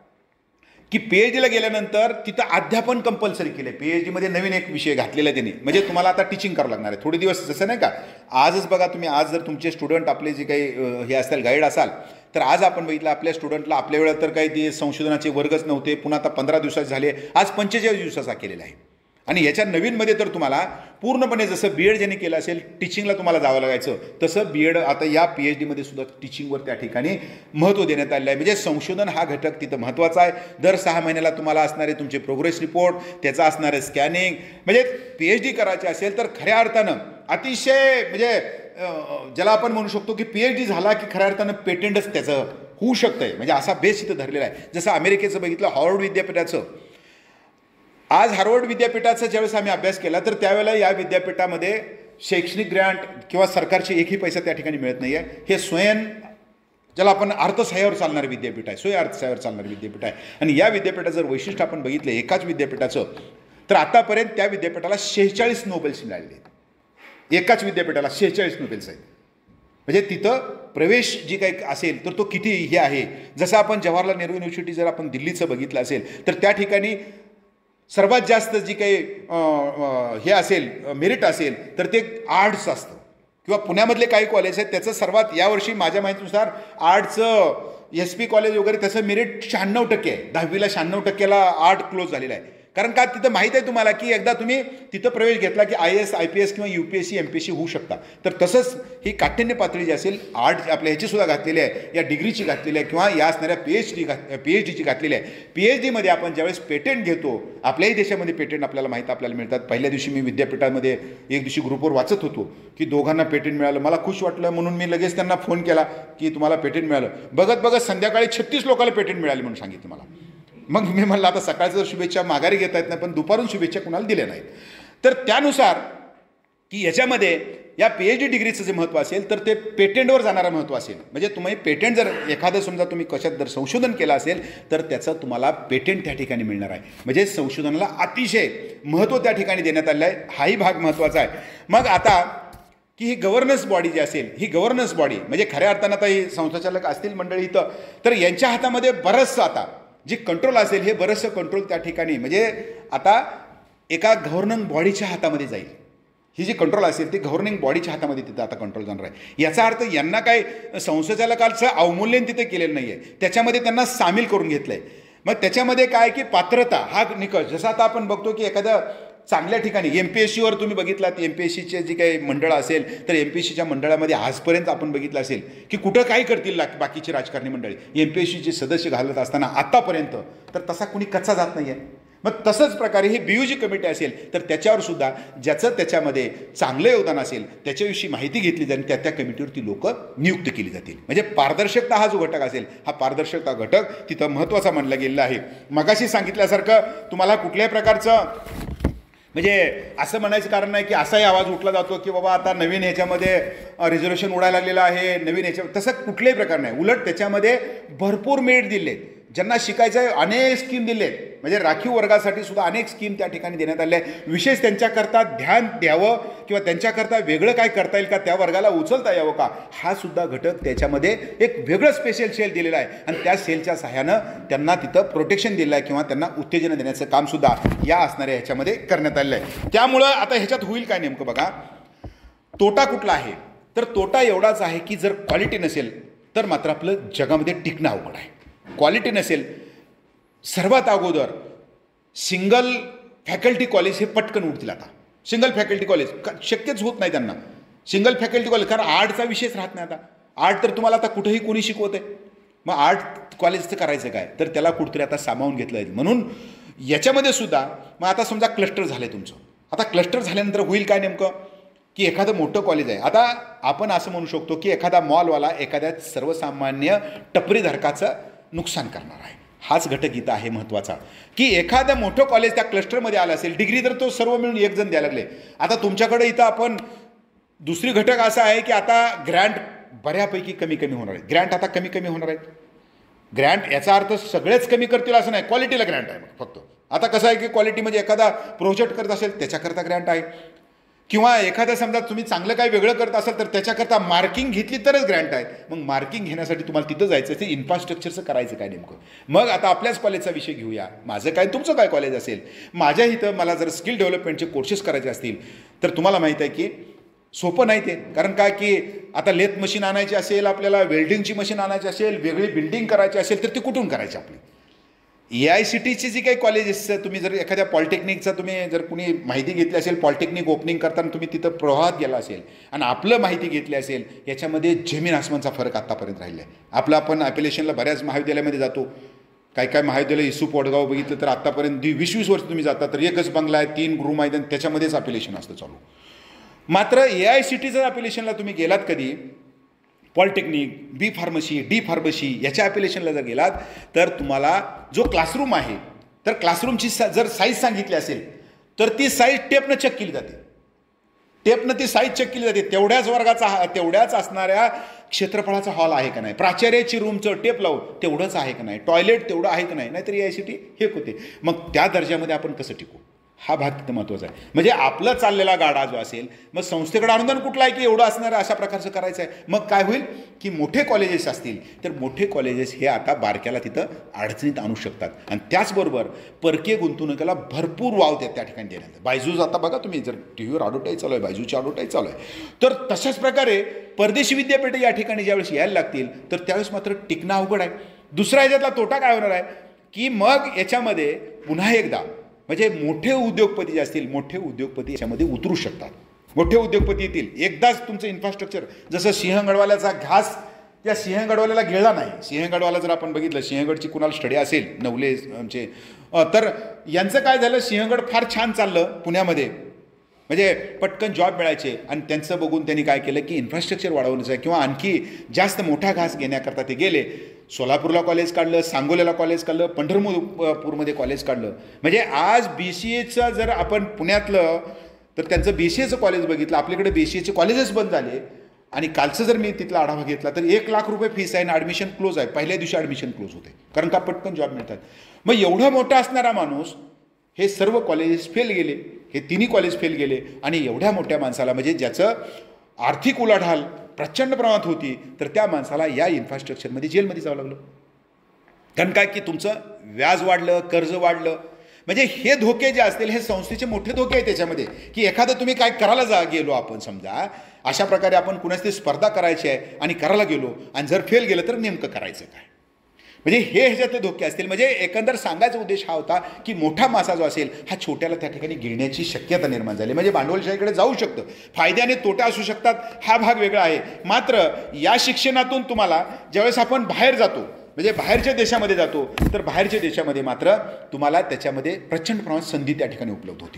की PhDला गेल्यानंतर तिथं अध्यापन कंपल्सरी केलं आहे. PhDमध्ये नवीन एक विषय घातलेला आहे त्यांनी, म्हणजे तुम्हाला आता टीचिंग करावं लागणार आहे थोडे दिवस. जसं नाही का आजच बघा तुम्ही, आज जर तुमचे स्टुडंट आपले जे काही हे असतील गाईड असाल तर आज आपण बघितलं आपल्या स्टुडंटला आपल्या वेळेत तर काही ते संशोधनाचे वर्गच नव्हते, पुन्हा आता 15 दिवसाचे झाले, आज 45 दिवसाचा केलेला आहे. आणि याच्या नवीनमध्ये तर तुम्हाला पूर्णपणे जसं BEd ज्यांनी केलं असेल टीचिंगला तुम्हाला जावं लागायचं, तसं BEd आता या PhDमध्ये सुद्धा टीचिंगवर त्या ठिकाणी महत्त्व देण्यात आलेलं आहे. म्हणजे संशोधन हा घटक तिथं महत्त्वाचा आहे. दर 6 महिन्याला तुम्हाला असणारे तुमचे प्रोग्रेस रिपोर्ट, त्याचं असणारे स्कॅनिंग, म्हणजे PhD करायचे असेल तर खऱ्या अर्थानं अतिशय म्हणजे ज्याला आपण म्हणू शकतो की PhD झाला की खऱ्या अर्थानं पेटंटच त्याचं होऊ शकतंय. म्हणजे असा बेस इथं धरलेला आहे. जसं अमेरिकेचं बघितलं हार्वर्ड विद्यापीठाचं, आज हार्वर्ड विद्यापीठाचा ज्यावेळेस आम्ही अभ्यास केला तर त्यावेळेला या विद्यापीठामध्ये शैक्षणिक ग्रँट किंवा सरकारचे एकही पैसा त्या ठिकाणी मिळत नाही आहे. हे स्वयं ज्याला आपण अर्थसहाय्यावर चालणारं विद्यापीठ आहे, स्वयं अर्थसहाय्यावर चालणारं विद्यापीठ आहे. आणि या विद्यापीठाचं जर वैशिष्ट्य आपण बघितलं एकाच विद्यापीठाचं, तर आतापर्यंत त्या विद्यापीठाला 46 नोबेल्स मिळालेले आहेत. एकाच विद्यापीठाला 46 नोबेल्स आहेत. म्हणजे तिथं प्रवेश जी काही असेल तर तो किती हे आहे. जसं आपण जवाहरलाल नेहरू युनिव्हर्सिटी जर आपण दिल्लीचं बघितलं असेल तर त्या ठिकाणी सर्वात जास्त जी काही हे असेल मेरिट असेल तर ते आर्ट्स असतं. किंवा पुण्यामधले काही कॉलेज आहेत त्याचं सर्वात यावर्षी माझ्या माहितीनुसार आर्टचं SP कॉलेज वगैरे त्याचं मेरिट 96% आहे. 10वीला 96%ला आर्ट क्लोज झालेला आहे. कारण का तिथं माहीत आहे तुम्हाला की एकदा तुम्ही तिथं प्रवेश घेतला की IAS IPS किंवा UPSC MPSC होऊ शकता. तर तसंच ही काठिण्य पातळी जी असेल आर्ट आपल्या ह्याचीसुद्धा घातलेली आहे, या डिग्रीची घातलेली आहे किंवा या असणाऱ्या PhDची घातलेली आहे. PhDमध्ये आपण ज्यावेळेस पेटंट घेतो, आपल्याही देशामध्ये पेटंट आपल्याला मिळतात. पहिल्या दिवशी मी विद्यापीठामध्ये एक दिवशी ग्रुपवर वाचत होतो की दोघांना पेटंट मिळालं. मला खुश वाटलं म्हणून मी लगेच त्यांना फोन केला की तुम्हाला पेटंट मिळालं. बघत संध्याकाळी 36 लोकांना पेटंट मिळाले म्हणून सांगितलं मला. मग मी म्हणलं आता सकाळचं जर शुभेच्छा माघारी घेता येत नाही पण दुपारून शुभेच्छा कुणाला दिल्या नाहीत. तर त्यानुसार की याच्यामध्ये या PhD डिग्रीचं जे महत्त्व असेल तर ते पेटंटवर जाणारं महत्त्व असेल. म्हणजे तुम्ही पेटंट जर एखादं समजा तुम्ही कशात जर संशोधन केलं असेल तर त्याचं तुम्हाला पेटंट त्या ठिकाणी मिळणार आहे. म्हणजे संशोधनाला अतिशय महत्त्व त्या ठिकाणी देण्यात आलेलं आहे. हाही भाग महत्त्वाचा आहे. मग आता की ही गव्हर्नन्स बॉडी जी असेल, ही गव्हर्नन्स बॉडी म्हणजे खऱ्या अर्थानं आता ही संस्थाचालक असतील मंडळी इथं, तर यांच्या हातामध्ये बरंचसं आता जे कंट्रोल असेल हे बरंचसं कंट्रोल त्या ठिकाणी म्हणजे आता एका गव्हर्निंग बॉडीच्या हातामध्ये जाईल. ही जी कंट्रोल असेल ती गव्हर्निंग बॉडीच्या हातामध्ये तिथं आता कंट्रोल जाणार आहे. याचा अर्थ यांना काय संस्थाचालकाचं अवमूल्यन तिथे केलेलं नाही आहे, त्याच्यामध्ये त्यांना सामील करून घेतलं आहे. मग त्याच्यामध्ये काय की पात्रता हा निकष, जसं आता आपण बघतो की एखाद्या चांगल्या ठिकाणी MPSCवर तुम्ही बघितलात, MPSCचे जी काही मंडळ असेल तर MPSCच्या मंडळामध्ये आजपर्यंत आपण बघितलं असेल की कुठं काय करतील बाकीची राजकारणी मंडळी MPSCचे सदस्य घालत असताना आत्तापर्यंत, तर तसा कुणी कच्चा जात नाही आहे. मग तसंच प्रकारे ही BUG कमिटी असेल तर त्याच्यावर सुद्धा ज्याचं त्याच्यामध्ये चांगलं योगदान असेल त्याच्याविषयी माहिती घेतली जाईल, त्या कमिटीवरती लोक नियुक्त केली जातील. म्हणजे पारदर्शकता हा जो घटक असेल हा पारदर्शकता घटक तिथं महत्त्वाचा मानला गेलेला आहे. मगाशी सांगितल्यासारखं तुम्हाला कुठल्याही प्रकारचं म्हणजे असं म्हणायचं कारण नाही की असाही आवाज उठला जातो की बाबा आता नवीन ह्याच्यामध्ये रिझर्वेशन उडायला लागलेलं आहे, नवीन ह्याच्या तसं कुठल्याही प्रकार नाही. उलट त्याच्यामध्ये भरपूर मेरिट दिले, ज्यांना शिकायचं आहे अनेक स्कीम दिले, म्हणजे राखीव वर्गासाठी सुद्धा अनेक स्कीम त्या ठिकाणी देण्यात आल्या आहे. विशेष त्यांच्याकरता ध्यान द्यावं किंवा त्यांच्याकरता वेगळं काय करता येईल का, त्या वर्गाला उचलता यावं का, हा सुद्धा घटक त्याच्यामध्ये एक वेगळं स्पेशल सेल दिलेला आहे. आणि त्या सेलच्या सहाय्यानं त्यांना तिथं प्रोटेक्शन दिलं आहे किंवा त्यांना उत्तेजन देण्याचं कामसुद्धा या असणाऱ्या ह्याच्यामध्ये करण्यात आलेलं आहे. त्यामुळं आता ह्याच्यात होईल काय नेमकं बघा, तोटा कुठला आहे तर तोटा एवढाच आहे की जर क्वालिटी नसेल तर मात्र आपलं जगामध्ये टिकणं अवघड आहे. क्वालिटी नसेल, सर्वात अगोदर सिंगल फॅकल्टी कॉलेज हे पटकन उठतील. आता सिंगल फॅकल्टी कॉलेज शक्यच होत नाही त्यांना, सिंगल फॅकल्टी कॉलेज, कारण आर्टचा विषयच राहत नाही. आता आर्ट तर तुम्हाला आता कुठेही कोणी शिकवत आहे, मग आर्ट कॉलेजचं करायचं काय, तर त्याला कुठेतरी आता सामावून घेतलं आहे. म्हणून याच्यामध्ये सुद्धा मग आता समजा क्लस्टर झालं तुमचं, आता क्लस्टर झाल्यानंतर होईल काय नेमकं की एखादं मोठं कॉलेज आहे. आता आपण असं म्हणू शकतो की एखादा मॉलवाला एखाद्या सर्वसामान्य टपरीधारकाचं नुकसान करणार आहे. हाच घटक इथं आहे महत्त्वाचा की एखादं मोठं कॉलेज त्या क्लस्टरमध्ये आलं असेल, डिग्री तर तो सर्व मिळून एक जण द्यायला लागले. आता तुमच्याकडे इथं आपण दुसरी घटक असा आहे की आता ग्रँट बऱ्यापैकी कमी होणार आहे. ग्रँट आता कमी होणार आहेत. ग्रँट याचा अर्थ सगळेच कमी करतील असं नाही, क्वालिटीला ग्रँट आहे फक्त. आता कसं आहे की क्वालिटीमध्ये एखादा प्रोजेक्ट करत असेल त्याच्याकरता ग्रँट आहे, किंवा एखादं समजा तुम्ही चांगलं काही वेगळं करत असाल तर त्याच्याकरता मार्किंग घेतली तरच ग्रँट आहे. मग मार्किंग घेण्यासाठी तुम्हाला तिथं जायचं असेल, इन्फ्रास्ट्रक्चरचं करायचं काय नेमकं. मग आता आपल्याच कॉलेजचा विषय घेऊया, माझं काय तुमचं काय कॉलेज असेल. माझ्या इथं मला जर स्किल डेव्हलपमेंटचे कोर्सेस करायचे असतील तर तुम्हाला माहीत आहे की सोपं नाही ते. कारण काय की आता लेथ मशीन आणायची असेल, आपल्याला वेल्डिंगची मशीन आणायची असेल, वेगळी बिल्डिंग करायची असेल तर ती कुठून करायची आपली. AICTEची जी काही कॉलेजेसचं तुम्ही जर एखाद्या पॉलिटेक्निकचं तुम्ही जर कुणी माहिती घेतली असेल, पॉलिटेक्निक ओपनिंग करताना तुम्ही तिथं प्रवाहात गेला असेल आणि आपलं माहिती घेतली असेल, याच्यामध्ये जमीन आसमानचा फरक आत्तापर्यंत राहिला आहे. आपलं आपण ॲप्लिकेशनला बऱ्याच महाविद्यालयामध्ये जातो, काय महाविद्यालय इसू वडगाव बघितलं तर आत्तापर्यंत 20-20 वर्ष तुम्ही जाता तर एकच बंगला आहे, 3 गृह मैदान, त्याच्यामध्येच ॲप्लिकेशन असतं चालू. मात्र AICTEचं ॲप्लिकेशनला तुम्ही गेलात कधी, polytechnic, B pharmacy, D pharmacy याच्या ॲप्लिकेशनला जर गेलात तर तुम्हाला जो क्लासरूम आहे, तर क्लासरूमची जर साईज सांगितली असेल तर ती साईज टेपनं चेक केली जाते. टेपनं ती साईज चेक केली जाते. तेवढ्याच वर्गाचा, तेवढ्याच असणाऱ्या क्षेत्रफळाचा हॉल आहे का नाही, प्राचार्याची रूमचं टेप लावून तेवढंच आहे का नाही, टॉयलेट तेवढं आहे का नाही, नाहीतर AICTE हे होते. मग त्या दर्जामध्ये आपण कसं टिकू, हा भाग तिथं महत्त्वाचा आहे. म्हणजे आपलं चाललेला गाडा जो असेल, मग संस्थेकडे अनुदान कुठलं आहे की एवढं असणारं अशा प्रकारचं करायचं आहे. मग काय होईल की मोठे कॉलेजेस असतील तर मोठे कॉलेजेस हे आता बारक्याला तिथं अडचणीत आणू शकतात. आणि त्याचबरोबर परकीय गुंतवणुकीला भरपूर वाव त्या ठिकाणी देण्यात. बायजूस आता बघा तुम्ही, जर टी व्हीवर ॲडव्हर्टाईज चालू आहे, बायजूची ॲडव्हर्टाईज चालू आहे, तर तशाच प्रकारे परदेशी विद्यापीठे या ठिकाणी ज्यावेळेस यायला लागतील तर त्यावेळेस मात्र टिकणं अवघड आहे. दुसरा याच्यातला तोटा काय होणार आहे की मग याच्यामध्ये पुन्हा एकदा म्हणजे मोठे उद्योगपती जे असतील, मोठे उद्योगपती याच्यामध्ये उतरू शकतात. मोठे उद्योगपती येतील, एकदाच तुमचं इन्फ्रास्ट्रक्चर, जसं सिंहगडवाल्याचा घास त्या सिंहगडवाल्याला गिळला नाही. सिंहगडवाला जर आपण बघितलं, सिंहगडची कुणाला स्टडी असेल, नवले आमचे, तर यांचं काय झालं, सिंहगड फार छान चाललं पुण्यामध्ये, म्हणजे पटकन जॉब मिळायचे आणि त्यांचं बघून त्यांनी काय केलं की इन्फ्रास्ट्रक्चर वाढवण्याचं आहे किंवा आणखी जास्त मोठा घास घेण्याकरता ते गेले. सोलापूरला कॉलेज काढलं, सांगोल्याला कॉलेज काढलं, पंढरपूरमध्ये कॉलेज काढलं. म्हणजे आज BCAचं जर आपण पुण्यातलं तर त्यांचं BCAचं कॉलेज बघितलं, आपल्याकडे BCAचे कॉलेजेस बंद झाले. आणि कालचं जर मी तिथला आढावा घेतला तर 1 लाख रुपये फीस आहे आणि ॲडमिशन क्लोज आहे. पहिल्या दिवशी ॲडमिशन क्लोज होते, कारण का पटकन जॉब मिळतात. मग एवढा मोठा असणारा माणूस हे सर्व कॉलेजेस फेल गेले, हे तिन्ही कॉलेज फेल गेले आणि एवढ्या मोठ्या माणसाला म्हणजे ज्याचं आर्थिक उलाढाल प्रचंड प्रमाणात होती तर त्या माणसाला या इन्फ्रास्ट्रक्चरमध्ये जेलमध्ये जावं लागलं. कारण काय की तुमचं व्याज वाढलं, कर्ज वाढलं. म्हणजे हे धोके जे असतील हे संस्थेचे मोठे धोके आहेत त्याच्यामध्ये, की एखादं तुम्ही काय करायला गेलो आपण, समजा अशा प्रकारे आपण कुणाची स्पर्धा करायची आहे आणि करायला गेलो आणि जर फेल गेलं तर नेमकं करायचं काय, म्हणजे हे ह्याच्यातले धोके असतील. म्हणजे एकंदर सांगायचा उद्देश हा होता की मोठा मासा जो असेल हा छोट्याला त्या ठिकाणी गिळण्याची शक्यता निर्माण झाली. म्हणजे भांडवलशाहीकडे जाऊ शकतं, फायदे आणि तोटे असू शकतात, हा भाग वेगळा आहे. मात्र या शिक्षणातून तुम्हाला ज्यावेळेस आपण बाहेर जातो, म्हणजे बाहेरच्या देशामध्ये जातो, तर बाहेरच्या देशामध्ये मात्र तुम्हाला त्याच्यामध्ये प्रचंड प्रमाणात संधी त्या ठिकाणी उपलब्ध होतील.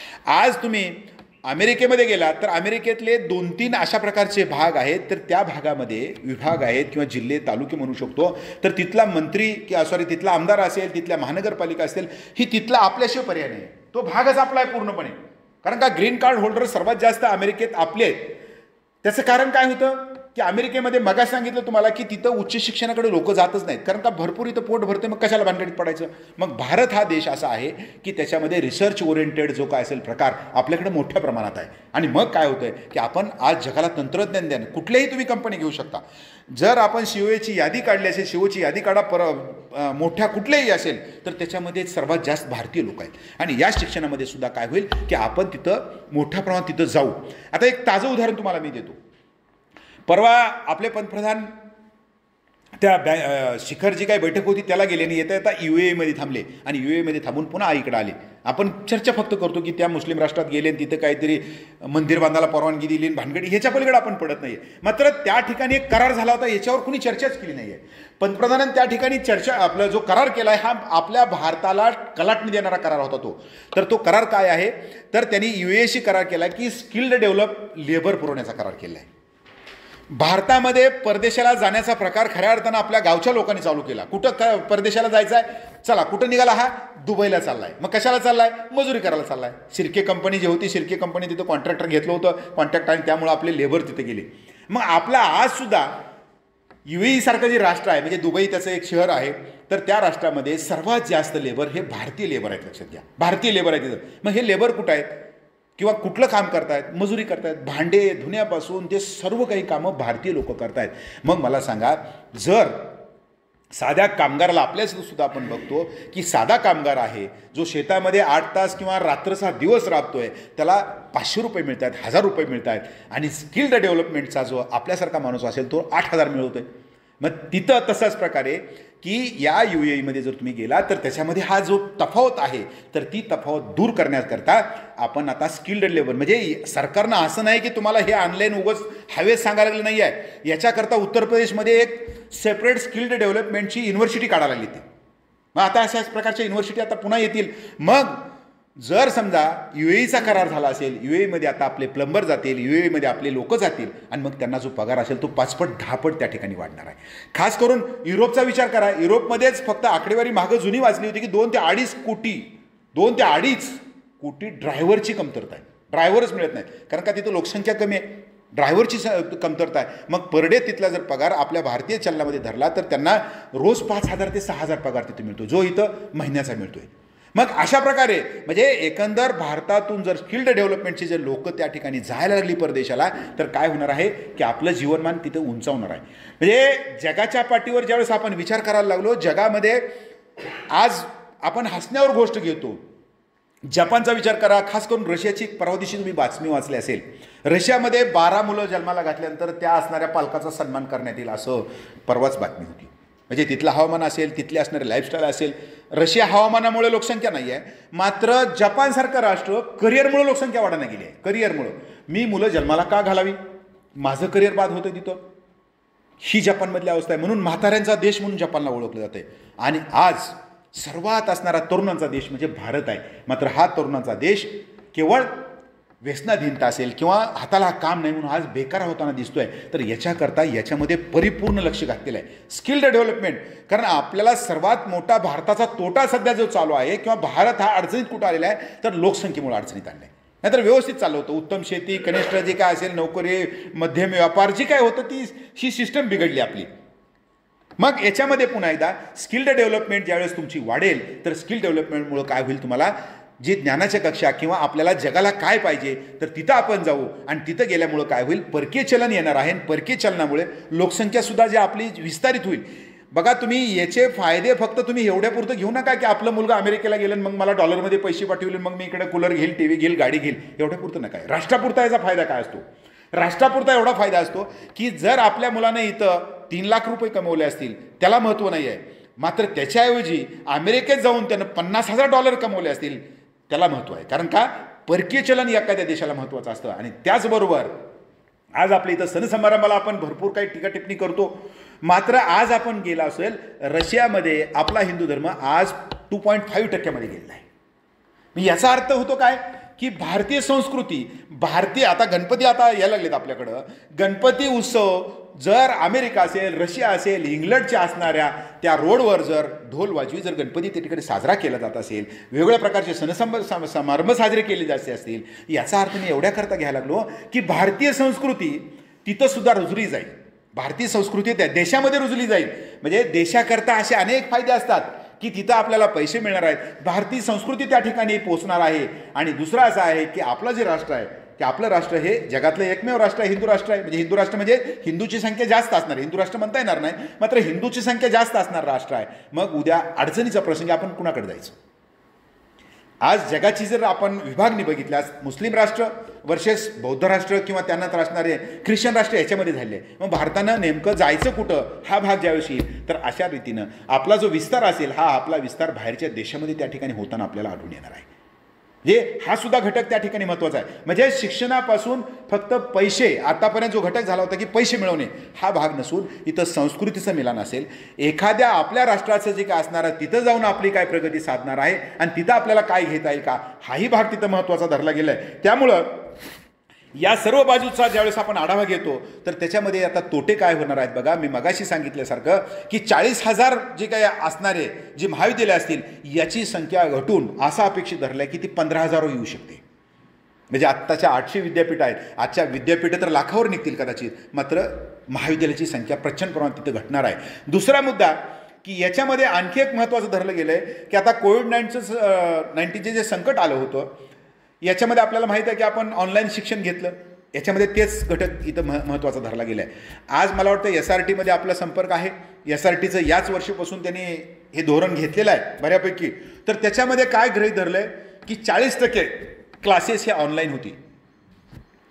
आज तुम्ही अमेरिकेमध्ये गेला तर अमेरिकेतले 2-3 अशा प्रकारचे भाग आहेत, तर त्या भागामध्ये विभाग आहेत किंवा जिल्हे, तालुके म्हणू शकतो, तर तिथला मंत्री तिथला आमदार असेल, तिथल्या महानगरपालिका असेल, ही तिथला आपल्याशिवाय पर्याय नाही. तो भागच आपला आहे पूर्णपणे. कारण का ग्रीन कार्ड होल्डर सर्वात जास्त अमेरिकेत आपले आहेत. त्याचं कारण काय होतं की अमेरिकेमध्ये मगा सांगितलं तुम्हाला की तिथं उच्च शिक्षणाकडे लोक जातच नाहीत, कारण का भरपूर इथं पोट भरते, मग कशाला भानगडीत पडायचं. मग भारत हा देश असा आहे की त्याच्यामध्ये रिसर्च ओरिएंटेड जो काय असेल प्रकार आपल्याकडे मोठ्या प्रमाणात आहे. आणि मग काय होतंय की आपण आज जगाला तंत्रज्ञान द्या, कुठल्याही तुम्ही कंपनी घेऊ शकता. जर आपण COAची यादी काढली असेल, COची यादी काढा, मोठ्या कुठल्याही असेल, तर त्याच्यामध्ये सर्वात जास्त भारतीय लोक आहेत. आणि या शिक्षणामध्ये सुद्धा काय होईल की आपण तिथं मोठ्या प्रमाणात तिथं जाऊ. आता एक ताजं उदाहरण तुम्हाला मी देतो. परवा आपले पंतप्रधान त्या शिखर जी काही बैठक होती त्याला गेले आणि येता येता UAEमध्ये थांबले आणि UAEमध्ये थांबून पुन्हा इकडे आले. आपण चर्चा फक्त करतो की त्या मुस्लिम राष्ट्रात गेले आणि तिथं काहीतरी मंदिर बांधायला परवानगी दिली, भानगडी, ह्याच्या पलीकडे आपण पडत नाही. मात्र त्या ठिकाणी एक करार झाला होता, याच्यावर कुणी चर्चाच केली नाही आहे. पंतप्रधानांनी त्या ठिकाणी आपला जो करार केला आहे हा आपल्या भारताला कलाटणी देणारा करार होता तो. तर तो करार काय आहे तर त्यांनी UAEशी करार केला की स्किल्ड डेव्हलप लेबर पुरवण्याचा करार केला आहे. भारतामध्ये परदेशाला जाण्याचा प्रकार खऱ्या अर्थानं आपल्या गावच्या लोकांनी चालू केला. कुठं परदेशाला जायचं आहे, चला कुठं निघाला हा, दुबईला चाललाय. मग कशाला चाललाय, मजुरी करायला चाललाय. शिर्के कंपनी जी होती, शिर्के कंपनी तिथं कॉन्ट्रॅक्टर घेतलं होतं, कॉन्ट्रॅक्ट, आणि त्यामुळे आपले लेबर तिथे गेले. मग आपला आज सुद्धा UAE सारखं जे राष्ट्र आहे, म्हणजे दुबई त्याचं एक शहर आहे, तर त्या राष्ट्रामध्ये सर्वात जास्त लेबर हे भारतीय लेबर आहेत. लक्षात घ्या, भारतीय लेबर आहेत तिथं. मग हे लेबर कुठं आहेत किंवा कुठलं काम करतायत, मजुरी करतायत, भांडे धुण्यापासून ते सर्व काही कामं भारतीय लोक करतायत. मग मला सांगा, जर साध्या कामगाराला, आपल्यासुद्धा आपण बघतो की साधा कामगार आहे जो शेतामध्ये 8 तास किंवा रात्रचा दिवस राबतोय, त्याला 500 रुपये मिळत आहेत, 1000 रुपये मिळत आहेत. आणि स्किल्ड डेव्हलपमेंटचा जो आपल्यासारखा माणूस असेल तो 8000 मिळवतोय. मग तिथं तसाच प्रकारे की या UAE जर तुम्ही गेला तर त्याच्यामध्ये हा जो तफावत आहे तर ती तफावत दूर करण्याकरता आपण आता स्किल्ड लेबर, म्हणजे सरकारनं असं नाही की तुम्हाला हे ऑनलाईन उगाच हवेत सांगायला लागलं नाही आहे, याच्याकरता उत्तर प्रदेशमध्ये एक सेपरेट स्किल्ड डेव्हलपमेंटची युनिव्हर्सिटी काढायला लागली ती. मग आता अशाच प्रकारच्या युनिव्हर्सिटी आता पुन्हा येतील. मग जर समजा UAEचा करार झाला असेल, UAEमध्ये आता आपले प्लंबर जातील, UAEमध्ये आपले लोक जातील आणि मग त्यांना जो पगार असेल तो 5 पट 10 पट त्या ठिकाणी वाढणार आहे. खास करून युरोपचा विचार करा. युरोपमध्येच फक्त आकडेवारी मागं जुनी वाचली होती की 2 ते 2.5 कोटी ड्रायव्हरची कमतरता आहे. ड्रायव्हरच मिळत नाही, कारण का तिथं लोकसंख्या कमी आहे, ड्रायव्हरची कमतरता आहे. मग पर डे तिथला जर पगार आपल्या भारतीय चलनामध्ये धरला तर त्यांना रोज 5,000 ते 6,000 पगार तिथे मिळतो, जो इथं महिन्याचा मिळतोय. मग अशा प्रकारे म्हणजे एकंदर भारतातून जर स्किल्ड डेव्हलपमेंटचे जे लोक त्या ठिकाणी जायला लागली परदेशाला तर काय होणार आहे की आपलं जीवनमान तिथे उंचावणार आहे. म्हणजे जगाच्या पाठीवर ज्यावेळेस आपण विचार करायला लागलो, जगामध्ये आज आपण हसण्यावर गोष्ट घेतो. जपानचा विचार करा, खास करून रशियाची परवा दिवशी तुम्ही बातमी वाचली असेल, रशियामध्ये 12 मुलं जन्माला घातल्यानंतर त्या असणाऱ्या पालकाचा सन्मान करण्यात येईल असं परवाच बातमी होती. म्हणजे तिथलं हवामान असेल, तिथली असणारे लाईफस्टाईल असेल. रशिया हवामानामुळे लोकसंख्या नाही आहे, मात्र जपानसारखं राष्ट्र करिअरमुळे लोकसंख्या वाढायला गेली आहे. करिअरमुळं मी मुलं जन्माला का घालावी, माझं करिअर बाद होतं तिथं, ही जपानमधली अवस्था आहे. म्हणून म्हाताऱ्यांचा देश म्हणून जपानला ओळखलं जाते. आणि आज सर्वात असणारा तरुणांचा देश म्हणजे भारत आहे. मात्र हा तरुणांचा देश केवळ व्यसनाधीनता असेल किंवा हाताला काम नाही म्हणून आज बेकार होताना दिसतोय. तर याच्याकरता याच्यामध्ये परिपूर्ण लक्ष घातलेलं आहे स्किल्ड डेव्हलपमेंट. कारण आपल्याला सर्वात मोठा भारताचा तोटा सध्या जो चालू आहे किंवा भारत हा अडचणीत कुठं आलेला आहे तर लोकसंख्येमुळे अडचणीत आणलं आहे. नाहीतर व्यवस्थित चाललं होतं, उत्तम शेती, कनिष्ठ जे काय असेल नोकरी, मध्यम व्यापार जी काय होतं ती ही सिस्टम बिघडली आपली. मग याच्यामध्ये पुन्हा एकदा स्किल्ड डेव्हलपमेंट ज्यावेळेस तुमची वाढेल तर स्किल डेव्हलपमेंटमुळं काय होईल, तुम्हाला जी ज्ञानाच्या कक्षा किंवा आपल्याला जगाला काय पाहिजे तर तिथं आपण जाऊ आणि तिथं गेल्यामुळं काय होईल, परकीय चलन येणार आहे. परकीय चलनामुळे लोकसंख्यासुद्धा जी आपली विस्तारित होईल. बघा तुम्ही याचे फायदे फक्त तुम्ही एवढ्यापुरतं घेऊ नका की आपलं मुलगा अमेरिकेला गेलं मग मला डॉलरमध्ये पैसे पाठवले, मग मी इकडे कूलर घेईल, TV घेईल, गाडी घेईल, एवढ्यापुरतं नका. राष्ट्रापुरता याचा फायदा काय असतो, राष्ट्रापुरता एवढा फायदा असतो की जर आपल्या मुलानं इथं 3 लाख रुपये कमवले असतील त्याला महत्त्व नाही आहे, मात्र त्याच्याऐवजी अमेरिकेत जाऊन त्यानं $50,000 कमवले असतील त्याला महत्त्व आहे. कारण का, परकीय चलन एखाद्या देशाला महत्त्वाचं असतं. आणि त्याचबरोबर आज आपल्या इथं सण समारंभाला आपण भरपूर काही टीका टिप्पणी करतो, मात्र आज आपण गेला असेल रशियामध्ये आपला हिंदू धर्म आज 2.5% गेलेला आहे. याचा अर्थ होतो काय की भारतीय संस्कृती, भारतीय आता गणपती आता यायला लागलेत आपल्याकडं. गणपती उत्सव जर अमेरिका असेल, रशिया असेल, इंग्लंडच्या असणाऱ्या त्या रोडवर जर ढोल वाजवी जर गणपती त्या ठिकाणी साजरा केला जात असेल, वेगवेगळ्या प्रकारचे समारंभ साजरे केले जाते असतील, याचा अर्थ मी एवढ्याकरता घ्यायला लागलो की भारतीय संस्कृती तिथं सुद्धा रुजली जाईल. भारतीय संस्कृती त्या देशामध्ये रुजली जाईल. म्हणजे देशाकरता असे अनेक फायदे असतात की तिथं आपल्याला पैसे मिळणार आहेत, भारतीय संस्कृती त्या ठिकाणी पोहोचणार आहे. आणि दुसरं असं आहे की आपलं जे राष्ट्र आहे की आपलं राष्ट्र हे जगातलं एकमेव राष्ट्र आहे, हिंदू राष्ट्र आहे. म्हणजे हिंदू राष्ट्र म्हणजे हिंदूची संख्या जास्त असणार, हिंदू राष्ट्र म्हणता येणार नाही, मात्र हिंदूची संख्या जास्त असणार राष्ट्र आहे. मग उद्या अडचणीचा प्रसंगी आपण कुणाकडे जायचं. आज जगाची जर आपण विभागणी बघितल्यास मुस्लिम राष्ट्र वर्सेस बौद्ध राष्ट्र किंवा त्यांना असणारे ख्रिश्चन राष्ट्र याच्यामध्ये झाले. मग भारतानं नेमकं जायचं कुठं हा भाग ज्यावेळेस येईल तर अशा रीतीनं आपला जो विस्तार असेल हा आपला विस्तार बाहेरच्या देशामध्ये त्या ठिकाणी होताना आपल्याला आढळून येणार आहे. म्हणजे हा सुद्धा घटक त्या ठिकाणी महत्त्वाचा आहे. म्हणजे शिक्षणापासून फक्त पैसे आतापर्यंत जो घटक झाला होता की पैसे मिळवणे हा भाग नसून इथं संस्कृतीचं मिलन असेल, एखाद्या आपल्या राष्ट्राचं जे काय असणार आहे तिथं जाऊन आपली काय प्रगती साधणार आहे आणि तिथं आपल्याला काय घेता येईल का हाही भाग तिथं महत्त्वाचा धरला गेला आहे. त्यामुळं या सर्व बाजूचा ज्यावेळेस आपण आढावा घेतो तर त्याच्यामध्ये आता तोटे काय होणार आहेत बघा. मी मगाशी सांगितल्यासारखं की 40,000 जे काही असणारे जी महाविद्यालय असतील याची संख्या घटून असा अपेक्षित धरलं आहे की ती 15,000 येऊ शकते. म्हणजे आत्ताच्या 800 विद्यापीठ आहेत, आजच्या विद्यापीठं तर लाखावर निघतील कदाचित, मात्र महाविद्यालयाची संख्या प्रचंड प्रमाणात तिथं घटणार आहे. दुसरा मुद्दा की याच्यामध्ये आणखी एक महत्त्वाचं धरलं गेलं आहे की आता कोविड-19चे जे संकट आलं होतं याच्यामध्ये आपल्याला माहीत आहे की आपण ऑनलाईन शिक्षण घेतलं, याच्यामध्ये तेच घटक इथं महत्त्वाचा धरला गेला आहे. आज मला वाटतं SRTमध्ये आपला संपर्क आहे. SRTचं याच वर्षीपासून त्यांनी हे धोरण घेतलेलं आहे बऱ्यापैकी. तर त्याच्यामध्ये काय गृहीत धरलं आहे की 40% क्लासेस हे ऑनलाईन होती.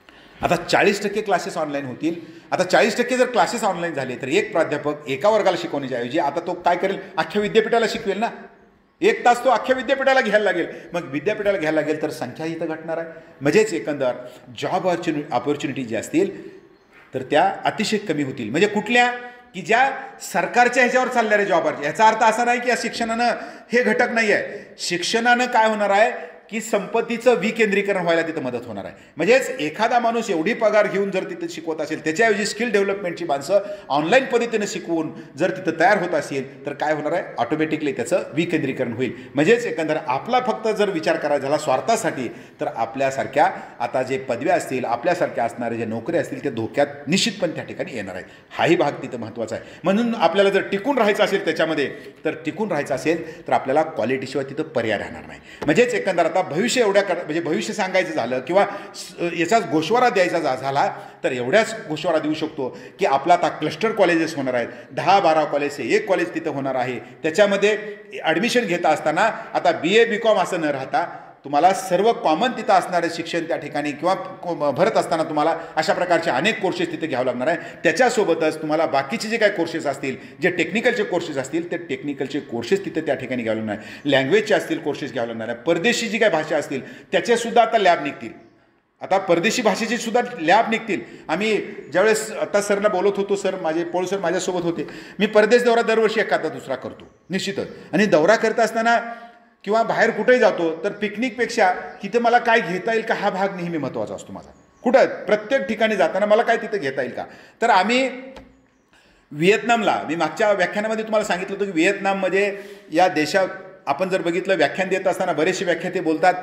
आता 40% क्लासेस ऑनलाईन होतील. आता 40% जर क्लासेस ऑनलाईन झाले तर एक प्राध्यापक एका वर्गाला शिकवण्याच्या ऐवजी आता तो काय करेल, अख्ख्या विद्यापीठाला शिकवेल ना. 1 तास तो अख्ख्या विद्यापीठाला घ्यायला लागेल. मग विद्यापीठाला घ्यायला लागेल तर संख्या इथं घटणार आहे. म्हणजेच एकंदर जॉब ऑपॉर्च्युनिटी ज्या असतील तर त्या अतिशय कमी होतील. म्हणजे कुठल्या, की ज्या सरकारच्या ह्याच्यावर चालणाऱ्या जॉब. याचा अर्थ असा नाही की या शिक्षणानं हे घटक नाही आहे. शिक्षणानं काय होणार आहे की संपत्तीचं विकेंद्रीकरण व्हायला तिथं मदत होणार आहे. म्हणजेच एखादा माणूस एवढी पगार घेऊन जर तिथं शिकवत असेल, त्याच्याऐवजी स्किल डेव्हलपमेंटची माणसं ऑनलाईन पद्धतीनं शिकवून जर तिथं तयार होत असेल तर काय होणार आहे, ऑटोमॅटिकली त्याचं विकेंद्रीकरण होईल. म्हणजेच एकंदर आपला फक्त जर विचार करायचा झाला स्वार्थासाठी तर आपल्यासारख्या आता जे पदव्या असतील, आपल्यासारख्या असणाऱ्या ज्या नोकऱ्या असतील ते धोक्यात निश्चितपणे त्या ठिकाणी येणार आहेत. हाही भाग तिथं महत्त्वाचा आहे. म्हणून आपल्याला जर टिकून राहायचं असेल त्याच्यामध्ये, तर टिकून राहायचं असेल तर आपल्याला क्वालिटीशिवाय तिथं पर्याय राहणार नाही. म्हणजेच एकंदर आता भविष्य म्हणजे भविष्य सांगायचं झालं किंवा याचाच गोषवारा द्यायचा झाला तर एवढ्याच गोषवारा देऊ शकतो की आपला आता क्लस्टर कॉलेजेस होणार आहेत. 10-12 कॉलेज, एक कॉलेज तिथं होणार आहे. त्याच्यामध्ये ॲडमिशन घेता असताना आता BA BCom असं न राहता तुम्हाला सर्व कॉमन तिथं असणारे शिक्षण त्या ठिकाणी किंवा भरत असताना तुम्हाला अशा प्रकारचे अनेक कोर्सेस तिथे घ्यावं लागणार आहे. त्याच्यासोबतच तुम्हाला बाकीचे जे काही कोर्सेस असतील, जे टेक्निकलचे कोर्सेस असतील ते टेक्निकलचे कोर्सेस तिथे त्या ठिकाणी घ्यावं लागणार आहे. लँग्वेजचे असतील कोर्सेस घ्यावं लागणार आहे. परदेशी जी काही भाषा असतील त्याचेसुद्धा आता लॅब निघतील. आता परदेशी भाषेचे सुद्धा लॅब निघतील. आम्ही ज्यावेळेस आता सरला बोलत होतो, सर माझे पोळ सर माझ्यासोबत होते. मी परदेश दौरा दरवर्षी एखादा दुसरा करतो निश्चितच. आणि दौरा करत असताना किंवा बाहेर कुठेही जातो तर पिकनिकपेक्षा तिथे मला काय घेता येईल का हा भाग नेहमी महत्त्वाचा असतो माझा. कुठं प्रत्येक ठिकाणी जाताना मला काय तिथे घेता येईल का. तर आम्ही व्हिएतनामला, मी मागच्या व्याख्यानामध्ये तुम्हाला सांगितलं होतं की व्हिएतनाममध्ये या देशात आपण जर बघितलं व्याख्यान देत असताना बरेचसे व्याख्याते बोलतात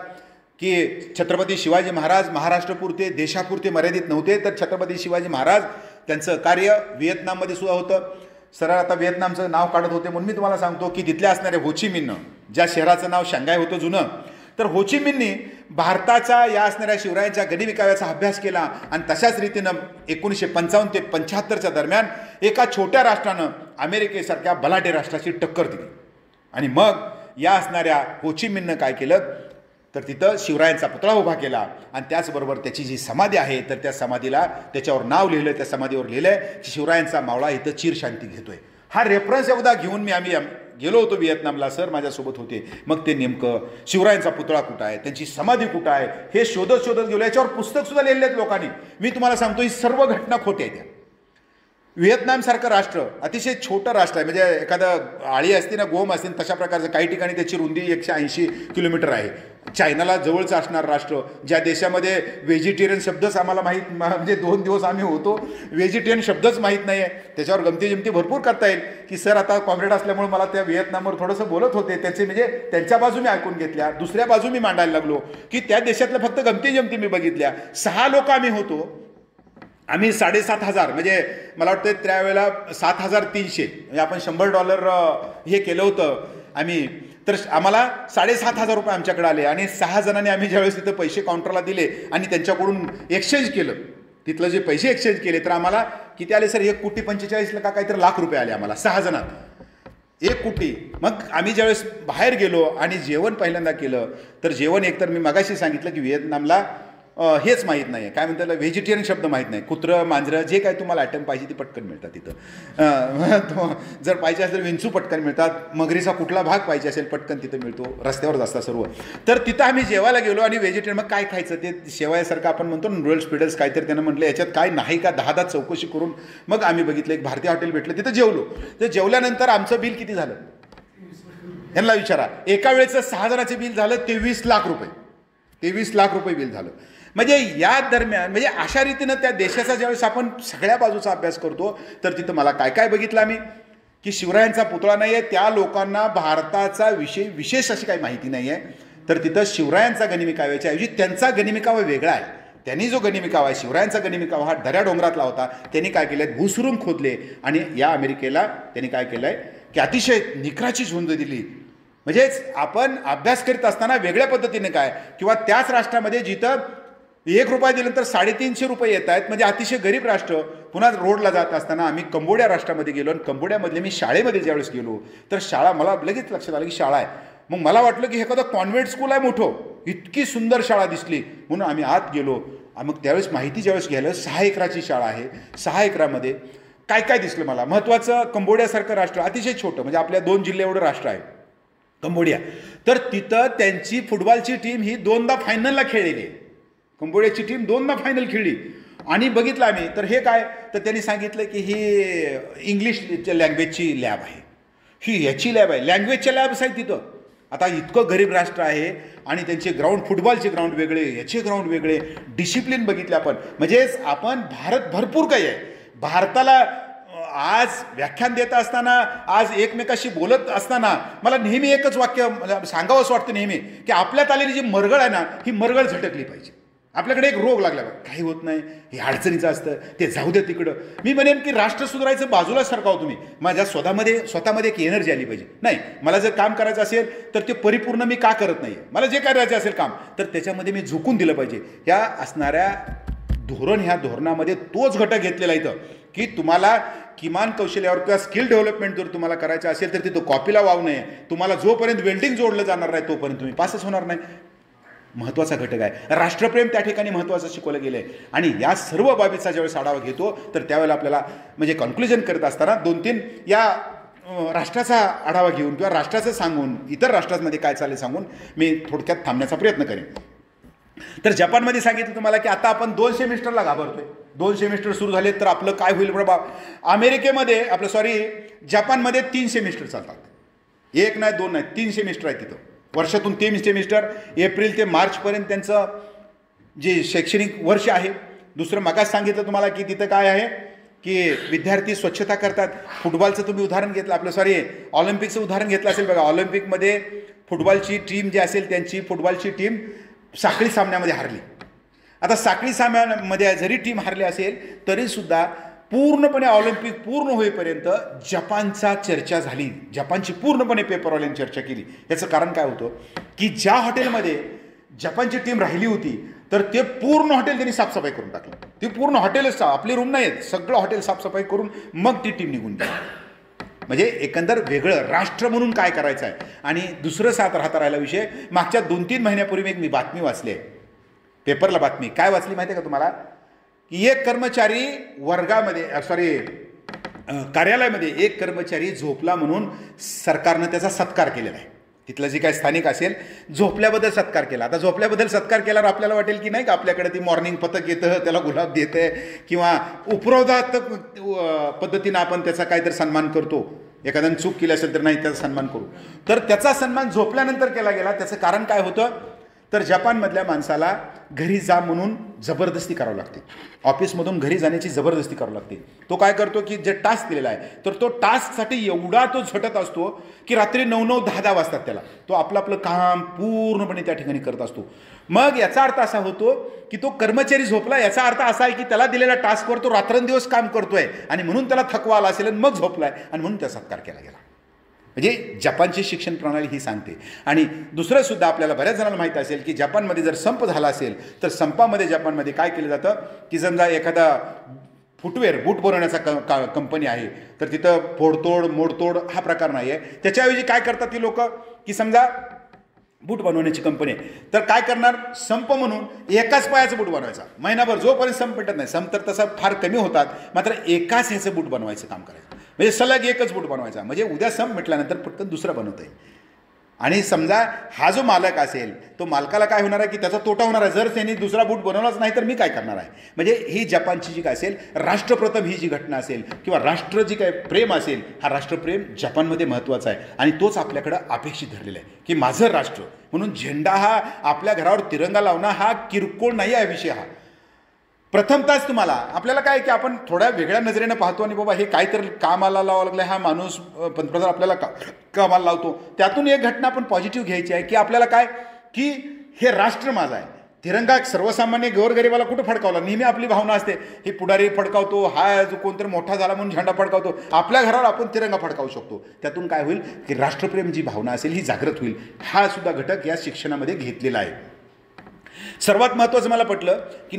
की छत्रपती शिवाजी महाराज महाराष्ट्रपुरते देशापुरते मर्यादित नव्हते, तर छत्रपती शिवाजी महाराज त्यांचं कार्य व्हिएतनाममध्ये सुद्धा होतं. सरळ आता व्हिएतनामचं नाव काढत होते म्हणून मी तुम्हाला सांगतो की तिथल्या असणारे होचिमिन, ज्या शहराचं नाव शांघाय होतं जुनं, तर होचिमिननी भारताच्या या असणाऱ्या शिवरायांच्या गनिविकाव्याचा अभ्यास केला आणि तशाच रीतीनं 1955 ते 75च्या दरम्यान एका छोट्या राष्ट्रानं अमेरिकेसारख्या बलाढ्य राष्ट्राची टक्कर दिली. आणि मग या असणाऱ्या होचिमिननं काय केलं तर तिथं शिवरायांचा पुतळा उभा केला आणि त्याचबरोबर त्याची जी समाधी आहे तर त्या समाधीला त्याच्यावर नाव लिहिलं, त्या समाधीवर लिहिलं आहे की शिवरायांचा मावळा इथं चिरशांती घेतोय. हा रेफरन्स एवढा घेऊन आम्ही गेलो होतो व्हिएतनामला. सर माझ्यासोबत होते. मग ते नेमकं शिवरायांचा पुतळा कुठं आहे, त्यांची समाधी कुठं आहे हे शोधत गेलो. याच्यावर पुस्तकसुद्धा लिहिलेले आहेत लोकांनी. मी तुम्हाला सांगतो ही सर्व घटना खोट्या आहेत. व्हिएतनामसारखं राष्ट्र अतिशय छोटं राष्ट्र आहे. म्हणजे एखादं आळी असते ना, गोम असते तशा प्रकारचं. काही ठिकाणी त्याची रुंदी 180 किलोमीटर आहे. चायनाला जवळचं असणार राष्ट्र, ज्या देशामध्ये व्हेजिटेरियन शब्दच आम्हाला माहीत, म्हणजे 2 दिवस आम्ही होतो, व्हेजिटेरियन शब्दच माहीत नाही आहे. त्याच्यावर गमती भरपूर करता येईल की सर आता कॉम्रेड असल्यामुळे मला त्या व्हिएतनामवर थोडंसं बोलत होते, त्याचे म्हणजे त्यांच्या बाजू मी ऐकून घेतल्या, दुसऱ्या बाजू मी मांडायला लागलो की त्या देशातल्या फक्त गमती मी बघितल्या. 6 लोक आम्ही होतो. आम्ही 7,500 म्हणजे मला वाटतं त्यावेळेला 7,300 म्हणजे आपण $100 हे केलं होतं आम्ही. तर आम्हाला 7,500 रुपये आमच्याकडे आले आणि 6 जणांनी आम्ही ज्यावेळेस तिथं पैसे काउंटरला दिले आणि त्यांच्याकडून एक्सचेंज केलं, तिथलं जे पैसे एक्सचेंज केले तर आम्हाला किती आले सर, 1,45,00,000 का काहीतरी लाख रुपये आले आम्हाला 6 जणांना, 1 कोटी. मग आम्ही ज्यावेळेस बाहेर गेलो आणि जेवण पहिल्यांदा केलं तर जेवण एकतर मी मगाशी सांगितलं की व्हिएतनामला हेच माहीत नाही आहे, काय म्हणतात व्हेजिटेरियन शब्द माहीत नाही. कुत्रं मांजरं जे काय तुम्हाला आयटम पाहिजे ती पटकन मिळतात तिथं. जर पाहिजे असेल विंचू पटकन मिळतात, मगरीचा कुठला भाग पाहिजे असेल पटकन तिथं मिळतो, रस्त्यावरच असतात सर्व. तर तिथं आम्ही जेवायला गेलो आणि व्हेजिटेरियन मग काय खायचं ते शेवयासारखं आपण म्हणतो नूडल्स पिडल्स काहीतरी त्यांना म्हटलं याच्यात काय नाही का 10 चौकशी करून मग आम्ही बघितलं एक भारतीय हॉटेल भेटलं, तिथं जेवलो. तर जेवल्यानंतर आमचं बिल किती झालं यांना विचारा. एका वेळेचं 6 जणांचे बिल झालं 23 लाख रुपये, 23 लाख रुपये बिल झालं. म्हणजे या दरम्यान म्हणजे अशा रीतीनं त्या देशाचा ज्यावेळेस आपण सगळ्या बाजूचा अभ्यास करतो तर तिथं मला काय काय बघितलं आम्ही की शिवरायांचा पुतळा नाही आहे, त्या लोकांना भारताचा विशेष अशी काही माहिती नाही आहे. तर तिथं शिवरायांचा गनिमिकाव्याच्या ऐवजी त्यांचा गनिमिकावा वेगळा आहे. त्यांनी जो गनिमिकावा आहे शिवरायांचा गनिमिकावा हा दऱ्या डोंगरातला होता. त्यांनी काय केलं, भूसुरुंग खोदले आणि या अमेरिकेला त्यांनी काय केलं आहे की अतिशय निकराची झुंज दिली. म्हणजेच आपण अभ्यास करीत असताना वेगळ्या पद्धतीने काय किंवा त्याच राष्ट्रामध्ये जिथं 1 रुपया दिल्यानंतर 350 रुपये येत आहेत, म्हणजे अतिशय गरीब राष्ट्र. पुन्हा रोडला जात असताना आम्ही कंबोडिया राष्ट्रामध्ये गेलो आणि कंबोडियामधले मी शाळेमध्ये ज्यावेळेस गेलो तर शाळा मला लगेच लक्षात आलं की शाळा आहे. मग मला वाटलं की हे एखादं कॉन्व्हेंट स्कूल आहे मोठं, इतकी सुंदर शाळा दिसली म्हणून आम्ही आत गेलो. मग त्यावेळेस माहिती ज्यावेळेस घ्यायला 6 एकराची शाळा आहे, 6 एकरामध्ये काय काय दिसलं मला. महत्त्वाचं, कंबोडियासारखं राष्ट्र, अतिशय छोटं, म्हणजे आपल्या 2 जिल्हे एवढं राष्ट्र आहे कंबोडिया. तर तिथं त्यांची फुटबॉलची टीम ही 2दा फायनलला खेळलेली आहे. कंबोडियाची टीम 2दा फायनल खेळली. आणि बघितलं आम्ही तर हे काय, तर त्यांनी सांगितलं की ही इंग्लिश लँग्वेजची लॅब आहे, ही याची लॅब आहे, लँग्वेजच्या लॅब्स आहेत तिथं. आता इतकं गरीब राष्ट्र आहे आणि त्यांचे ग्राउंड, फुटबॉलचे ग्राउंड वेगळे, याचे ग्राउंड वेगळे, डिसिप्लिन बघितले आपण. म्हणजेच आपण भारत भरपूर काही आहे. भारताला आज व्याख्यान देत असताना, आज एकमेकाशी बोलत असताना मला नेहमी एकच वाक्य सांगावं असं वाटतं नेहमी, की आपल्यात आलेली जी मरगळ आहे ना, ही मरगळ झटकली पाहिजे. आपल्याकडे एक रोग लागला, काही होत नाही, हे अडचणीचं असतं, ते जाऊ दे तिकडं. मी म्हणेन की राष्ट्र सुधारायचं बाजूला सरकाव तुम्ही. माझ्या स्वतःमध्ये एक एनर्जी आली पाहिजे. नाही, मला जर काम करायचं असेल तर ते परिपूर्ण मी का करत नाही, मला जे करायचं असेल काम, तर त्याच्यामध्ये मी झुकून दिलं पाहिजे. ह्या असणाऱ्या धोरण, ह्या धोरणामध्ये तोच घटक घेतलेला इथं, की तुम्हाला किमान कौशल्यावर किंवा स्किल डेव्हलपमेंट जर तुम्हाला करायचं असेल तर तिथं कॉपीला वावू नये. तुम्हाला जोपर्यंत वेल्डिंग जोडलं जाणार नाही तोपर्यंत तुम्ही पासच होणार नाही. महत्त्वाचा घटक आहे. राष्ट्रप्रेम त्या ठिकाणी महत्त्वाचं शिकवलं गेलं आहे. आणि या सर्व बाबीचा ज्यावेळेस आढावा घेतो तर त्यावेळेला आपल्याला म्हणजे कन्क्लुजन करत असताना 2-3 या राष्ट्राचा आढावा घेऊन किंवा राष्ट्राचं सांगून, इतर राष्ट्रांमध्ये काय चालेल सांगून मी थोडक्यात थांबण्याचा प्रयत्न करेन. तर जपानमध्ये सांगितलं तुम्हाला की आता आपण 2 सेमिस्टरला घाबरतोय. 2 सेमिस्टर सुरू झाले तर आपलं काय होईल बाबा. अमेरिकेमध्ये जपानमध्ये 3 सेमिस्टर चालतात. 1 नाही, 2 नाही, 3 सेमिस्टर आहे तिथं. वर्षातून 3 सेमिस्टर. एप्रिल ते मार्चपर्यंत त्यांचं जे शैक्षणिक वर्ष आहे. दुसरं मगाच सांगितलं तुम्हाला की तिथं काय आहे की विद्यार्थी स्वच्छता करतात. फुटबॉलचं तुम्ही उदाहरण घेतलं, ऑलिम्पिकचं उदाहरण घेतलं असेल बघा. ऑलिम्पिकमध्ये फुटबॉलची टीम जी असेल त्यांची फुटबॉलची टीम साखळी सामन्यामध्ये हारली. आता साखळी सामन्यामध्ये जरी टीम हारली असेल तरीसुद्धा पूर्णपणे ऑलिम्पिक पूर्ण होईपर्यंत जपानचा चर्चा झाली. जपानची पूर्णपणे पेपरवाल्यांनी चर्चा केली. याचं कारण काय होतं की ज्या हॉटेलमध्ये जपानची टीम राहिली होती तर ते पूर्ण हॉटेल त्यांनी साफसफाई करून टाकलं. ती पूर्ण हॉटेलच, आपली रूम नाही आहेत, सगळं हॉटेल साफसफाई करून मग ती टीम निघून गेली. म्हणजे एकंदर वेगळं राष्ट्र म्हणून काय करायचं आहे. आणि दुसरं साथ राहता राहिला विषय, मागच्या 2-3 महिन्यापूर्वी मी बातमी वाचली आहे, पेपरला बातमी. काय वाचली माहिती आहे का तुम्हाला, की एक कर्मचारी कार्यालयामध्ये एक कर्मचारी झोपला म्हणून सरकारनं त्याचा सत्कार केलेला आहे. तिथलं जे काय स्थानिक असेल झोपल्याबद्दल सत्कार केला. आता झोपल्याबद्दल सत्कार केल्यावर आपल्याला वाटेल की नाही का आपल्याकडे ती मॉर्निंग पथक येतं, त्याला गुलाब देतं किंवा उपरोधात्मक पद्धतीनं आपण त्याचा काहीतरी सन्मान करतो. एखाद्यानं चूक केली असेल तर नाही त्याचा सन्मान करू. तर त्याचा सन्मान झोपल्यानंतर केला गेला. त्याचं कारण काय होतं तर जपानमधल्या माणसाला घरी जा म्हणून जबरदस्ती करावं लागते. ऑफिसमधून घरी जाण्याची जबरदस्ती करावं लागते. तो काय करतो की जे टास्क दिलेला आहे तर तो टास्कसाठी एवढा तो झटत असतो की रात्री 9-9, 10-10 वाजतात त्याला. तो आपलं काम पूर्णपणे त्या ठिकाणी करत असतो. मग याचा अर्थ असा होतो की तो कर्मचारी झोपला, याचा अर्थ असा आहे की त्याला दिलेल्या टास्कवर तो रात्रंदिवस काम करतोय आणि म्हणून त्याला थकवा आला असेल आणि मग झोपलाय आणि म्हणून त्याचा सत्कार केला गेला. म्हणजे जपानची शिक्षण प्रणाली ही सांगते. आणि दुसरं सुद्धा आपल्याला बऱ्याच जणांना माहीत असेल की जपानमध्ये जर संप झाला असेल तर संपामध्ये जपानमध्ये काय केलं जातं की समजा एखादा फुटवेअर, बूट बनवण्याचा कंपनी आहे तर तिथं फोडतोड मोडतोड हा प्रकार नाही आहे. त्याच्याऐवजी काय करतात ती लोक की समजा बूट बनवण्याची कंपनी आहे तर काय करणार, संप म्हणून एकाच पायाचं बूट बनवायचा महिनाभर, जोपर्यंत संप पेटत नाही. संप तर तसा फार कमी होतात, मात्र एकाच ह्याचं बूट बनवायचं काम करायचं. म्हणजे सलग एकच बूट बनवायचा, म्हणजे उद्या संप मिटल्यानंतर पटकन दुसरा बनवता येईल. आणि समजा हा जो मालक असेल तो मालकाला काय होणार आहे की त्याचा तोटा होणार आहे. जर त्यांनी दुसरा बूट बनवलाच नाही तर मी काय करणार आहे. म्हणजे ही जपानची जी काय असेल राष्ट्रप्रथम ही जी घटना असेल किंवा राष्ट्र जी काय प्रेम असेल, हा राष्ट्रप्रेम जपानमध्ये महत्त्वाचा आहे. आणि तोच आपल्याकडं अपेक्षित धरलेला आहे की माझं राष्ट्र म्हणून झेंडा हा आपल्या घरावर तिरंगा लावणं हा किरकोळ नाही आहे विषय. हा प्रथमतःच तुम्हाला आपल्याला काय की आपण थोड्या वेगळ्या नजरेनं पाहतो आणि बाबा हे काहीतरी कामाला लावावं लागलं, हा माणूस पंतप्रधान आपल्याला कामाला लावतो. त्यातून एक घटना आपण पॉझिटिव्ह घ्यायची आहे की आपल्याला काय की हे राष्ट्र माझं आहे. तिरंगा सर्वसामान्य गोरगरिबाला कुठं फडकावला, नेहमी आपली भावना असते ही पुढारी फडकावतो, हा जो कोणतरी मोठा झाला म्हणून झेंडा फडकावतो. आपल्या घरावर आपण तिरंगा फडकावू शकतो. त्यातून काय होईल की राष्ट्रप्रेम जी भावना असेल ही जागृत होईल. हा सुद्धा घटक या शिक्षणामध्ये घेतलेला आहे. सर्वात महत्त्वाचं मला पटलं की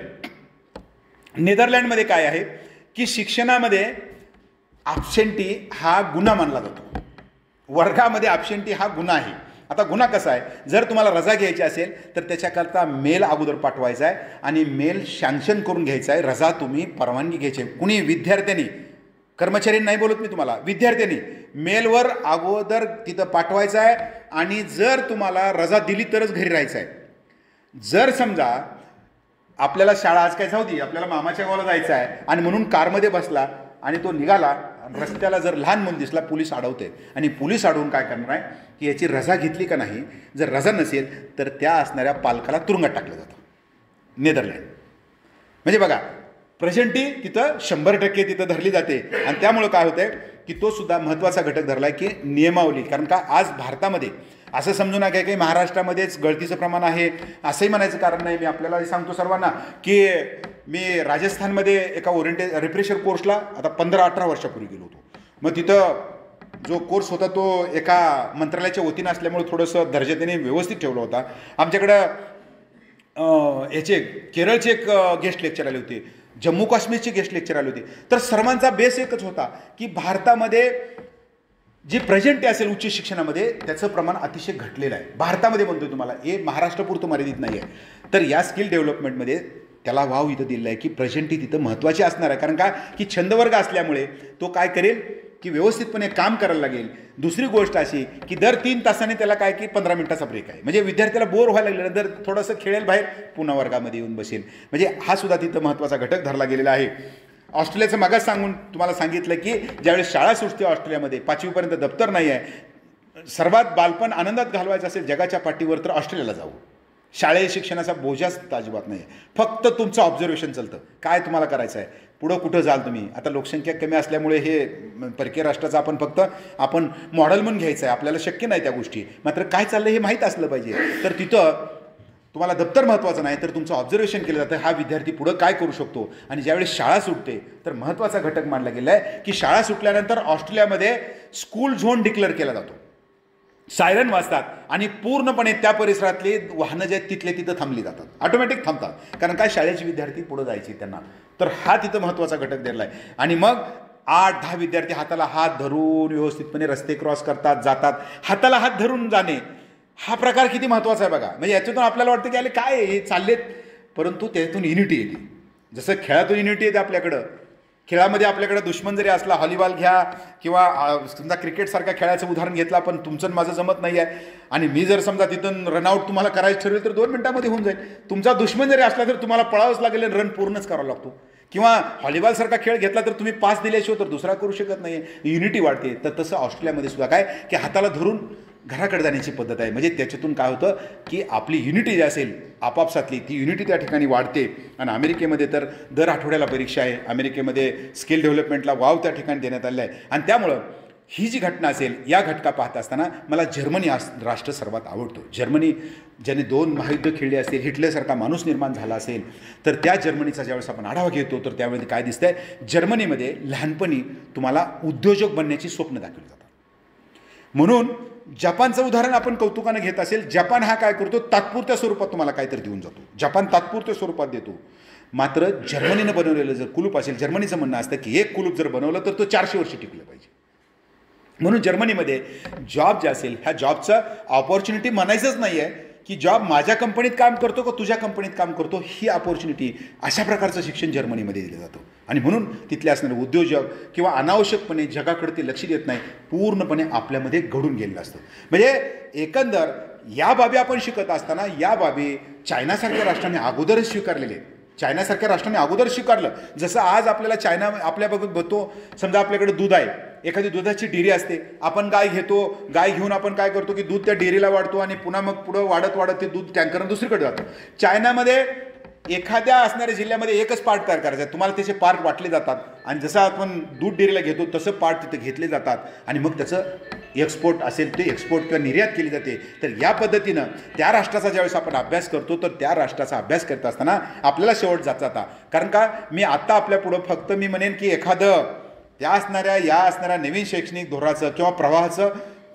नेदरलँडमध्ये काय आहे की शिक्षणामध्ये ॲब्सेंटी हा गुन्हा मानला जातो. वर्गामध्ये ॲब्सेंटी हा गुन्हा आहे. आता गुन्हा कसा आहे, जर तुम्हाला रजा घ्यायची असेल तर त्याच्याकरता मेल अगोदर पाठवायचा आहे आणि मेल सँक्शन करून घ्यायचा आहे. रजा तुम्ही परवानगी घ्यायची आहे. कुणी विद्यार्थ्यांनी, कर्मचारी नाही बोलत मी तुम्हाला, विद्यार्थ्यांनी मेलवर अगोदर तिथं पाठवायचं आहे आणि जर तुम्हाला रजा दिली तरच घरी राहायचं आहे. जर समजा आपल्याला शाळा आज काय जाऊ दे, आपल्याला मामाच्या गावाला जायचं आहे आणि म्हणून कारमध्ये बसला आणि तो निघाला, रस्त्याला जर लहान मुलं दिसला, पोलीस अडवते आणि पोलीस अडवून काय करणार आहे की याची रजा घेतली का नाही, जर रजा नसेल तर त्या असणाऱ्या पालकाला तुरुंगात टाकलं जातं. नेदरलँड म्हणजे बघा, प्रेझेंटी तिथं 100% तिथं धरली जाते आणि त्यामुळं काय होतंय की तो सुद्धा महत्त्वाचा घटक धरला आहे की नियमावली. कारण का आज भारतामध्ये असं समजू नका की महाराष्ट्रामध्येच गळतीचं प्रमाण आहे असंही म्हणायचं कारण नाही. मी आपल्याला सांगतो सर्वांना की मी राजस्थानमध्ये एका रिफ्रेशर कोर्सला आता 15-18 वर्षापूर्वी गेलो होतो. मग तिथं जो कोर्स होता तो एका मंत्रालयाच्या वतीनं असल्यामुळे थोडंसं दर्जाने व्यवस्थित ठेवलं होता. आमच्याकडं याचे केरळचे एक गेस्ट लेक्चर आले होते, जम्मू काश्मीरचे गेस्ट लेक्चर आले होते. तर सर्वांचा बेस एकच होता की भारतामध्ये जी प्रेझेंटी असेल उच्च शिक्षणामध्ये त्याचं प्रमाण अतिशय घटलेलं आहे. भारतामध्ये म्हणतोय तुम्हाला, हे महाराष्ट्रापुरतं मर्यादित नाही आहे. तर या स्किल डेव्हलपमेंटमध्ये त्याला वाव इथं दिलेला आहे की प्रेझेंटी तिथं महत्त्वाची असणार आहे. कारण का की छंदवर्ग असल्यामुळे तो काय करेल की व्यवस्थितपणे काम करायला लागेल. दुसरी गोष्ट अशी की दर 3 तासाने त्याला काय की 15 मिनिटाचा ब्रेक आहे, म्हणजे विद्यार्थ्याला बोर व्हायला लागल्यानंतर थोडंसं खेळेल बाहेर, पुन्हा वर्गामध्ये येऊन बसेल. म्हणजे हा सुद्धा तिथं महत्त्वाचा घटक धरला गेलेला आहे. ऑस्ट्रेलियाचं मागास तुम्हाला सांगितलं की ज्यावेळेस शाळा सुटते ऑस्ट्रेलियामध्ये 5वीपर्यंत दप्तर नाही आहे, सर्वात बालपण आनंदात घालवायचं असेल जगाच्या पाठीवर तर ऑस्ट्रेलियाला जाऊ. शालेय शिक्षणाचा बोजाच अजिबात नाही आहे, फक्त तुमचं ऑब्झर्वेशन चालतं. काय तुम्हाला करायचं आहे, पुढं कुठं जाल तुम्ही. आता लोकसंख्या कमी असल्यामुळे हे परकीय राष्ट्राचं आपण मॉडेल म्हणून घ्यायचं आहे, आपल्याला शक्य नाही त्या गोष्टी. मात्र काय चाललं हे माहीत असलं पाहिजे. तर तिथं तुम्हाला दप्तर महत्त्वाचं नाही तर तुमचं ऑब्झर्वेशन केलं जातं, हा विद्यार्थी पुढं काय करू शकतो. आणि ज्यावेळेस शाळा सुटते तर महत्त्वाचा घटक मानला गेला आहे की शाळा सुटल्यानंतर ऑस्ट्रेलियामध्ये स्कूल झोन डिक्लेअर केला जातो. सायरन वाजतात आणि पूर्णपणे त्या परिसरातली वाहनं जे आहेत तिथले तिथं थांबली जातात, ऑटोमॅटिक थांबतात. कारण काय, शाळेचे विद्यार्थी पुढं जायचे त्यांना. तर हा तिथं महत्त्वाचा घटक दिला आहे. आणि मग 8-10 विद्यार्थी हाताला हात धरून व्यवस्थितपणे रस्ते क्रॉस करतात, जातात. हाताला हात धरून जाणे हा प्रकार किती महत्त्वाचा आहे बघा. म्हणजे याच्यातून आपल्याला वाटतं की अरे काय हे चाललेत, परंतु त्यातून युनिटी येते. जसं खेळातून युनिटी येते आपल्याकडं, खेळामध्ये आपल्याकडे दुश्मन जरी असला, व्हॉलीबॉल घ्या किंवा समजा क्रिकेटसारख्या खेळाचं उदाहरण घेतलं आपण, तुमचं माझं जमत नाही आहे आणि मी जर समजा तिथून रनआउट तुम्हाला करायचं ठरवलं तर 2 मिनिटामध्ये होऊन जाईल. तुमचा दुश्मन जरी असला तर तुम्हाला पळावंच लागेल आणि रन पूर्णच करावा लागतो. किंवा व्हॉलीबॉलसारखा खेळ घेतला तर तुम्ही पास दिल्याशिवाय तर दुसरा करू शकत नाही, युनिटी वाढते. तर तसं ऑस्ट्रेलियामध्ये सुद्धा काय की हाताला धरून घराकडे जाण्याची पद्धत आहे. म्हणजे त्याच्यातून काय होतं की आपली युनिटी जी असेल आपापसातली ती युनिटी त्या ठिकाणी वाढते. आणि अमेरिकेमध्ये तर दर आठवड्याला परीक्षा आहे. अमेरिकेमध्ये स्किल डेव्हलपमेंटला वाव त्या ठिकाणी देण्यात आलेला आहे. आणि त्यामुळं ही जी घटना असेल, या घटका पाहत असताना मला जर्मनी हा राष्ट्र सर्वात आवडतो. जर्मनी ज्याने 2 महायुद्ध खेळली असतील, हिटलरसारखा माणूस निर्माण झाला असेल, तर त्या जर्मनीचा ज्यावेळेस आपण आढावा घेतो तर त्यावेळी काय दिसतंय, जर्मनीमध्ये लहानपणी तुम्हाला उद्योजक बनण्याची स्वप्न दाखवली जातात. म्हणून जपानचं उदाहरण आपण कौतुकानं घेत असेल, जपान हा काय करतो, तात्पुरत्या स्वरूपात तुम्हाला काहीतरी देऊन जातो. जपान तात्पुरत्या स्वरूपात देतो. मात्र जर्मनीनं बनवलेलं जर कुलूप असेल, जर्मनीचं म्हणणं असतं की एक कुलूप जर बनवलं तर तो 400 वर्ष टिकलं पाहिजे. म्हणून जर्मनीमध्ये जॉब जे असेल, ह्या जॉबचं ऑपॉर्च्युनिटी म्हणायचंच नाही आहे की जॉब माझ्या कंपनीत काम करतो का तुझ्या कंपनीत काम करतो, ही अपॉर्च्युनिटी अशा प्रकारचं शिक्षण जर्मनीमध्ये दिलं जातं. आणि म्हणून तिथले असणारे उद्योजक किंवा अनावश्यकपणे जगाकडे ते लक्ष देत नाही, पूर्णपणे आपल्यामध्ये घडून गेलेलं असतं. म्हणजे एकंदर या बाबी आपण शिकत असताना या बाबी चायनासारख्या राष्ट्राने अगोदरच स्वीकारलेले आहेत. चायनासारख्या राष्ट्राने अगोदर स्वीकारलं. जसं आज आपल्याला चायना आपल्या बघतो, समजा आपल्याकडे दूध आहे, एखादी दुधाची डेअरी असते, आपण गाय घेतो, गाय घेऊन आपण काय करतो की दूध त्या डेअरीला वाढतो आणि पुन्हा मग पुढं वाढत वाढत ते दूध टँकरनं दुसरीकडे जातं. चायनामध्ये एखाद्या असणाऱ्या जिल्ह्यामध्ये एकच पार्ट तयार करायचा आहे, तुम्हाला त्याचे पार्ट वाटले जातात आणि जसं आपण दूध डेअरीला घेतो तसं पार्ट तिथे घेतले जातात आणि मग त्याचं एक्सपोर्ट असेल ते एक्सपोर्ट किंवा निर्यात केली जाते. तर या पद्धतीनं त्या राष्ट्राचा ज्यावेळेस आपण अभ्यास करतो तर त्या राष्ट्राचा अभ्यास करत असताना आपल्याला शेवट जाता. कारण का मी आत्ता आपल्या पुढं फक्त मी म्हणेन की एखादं या असणाऱ्या नवीन शैक्षणिक धोरणाचं किंवा प्रवाहाचं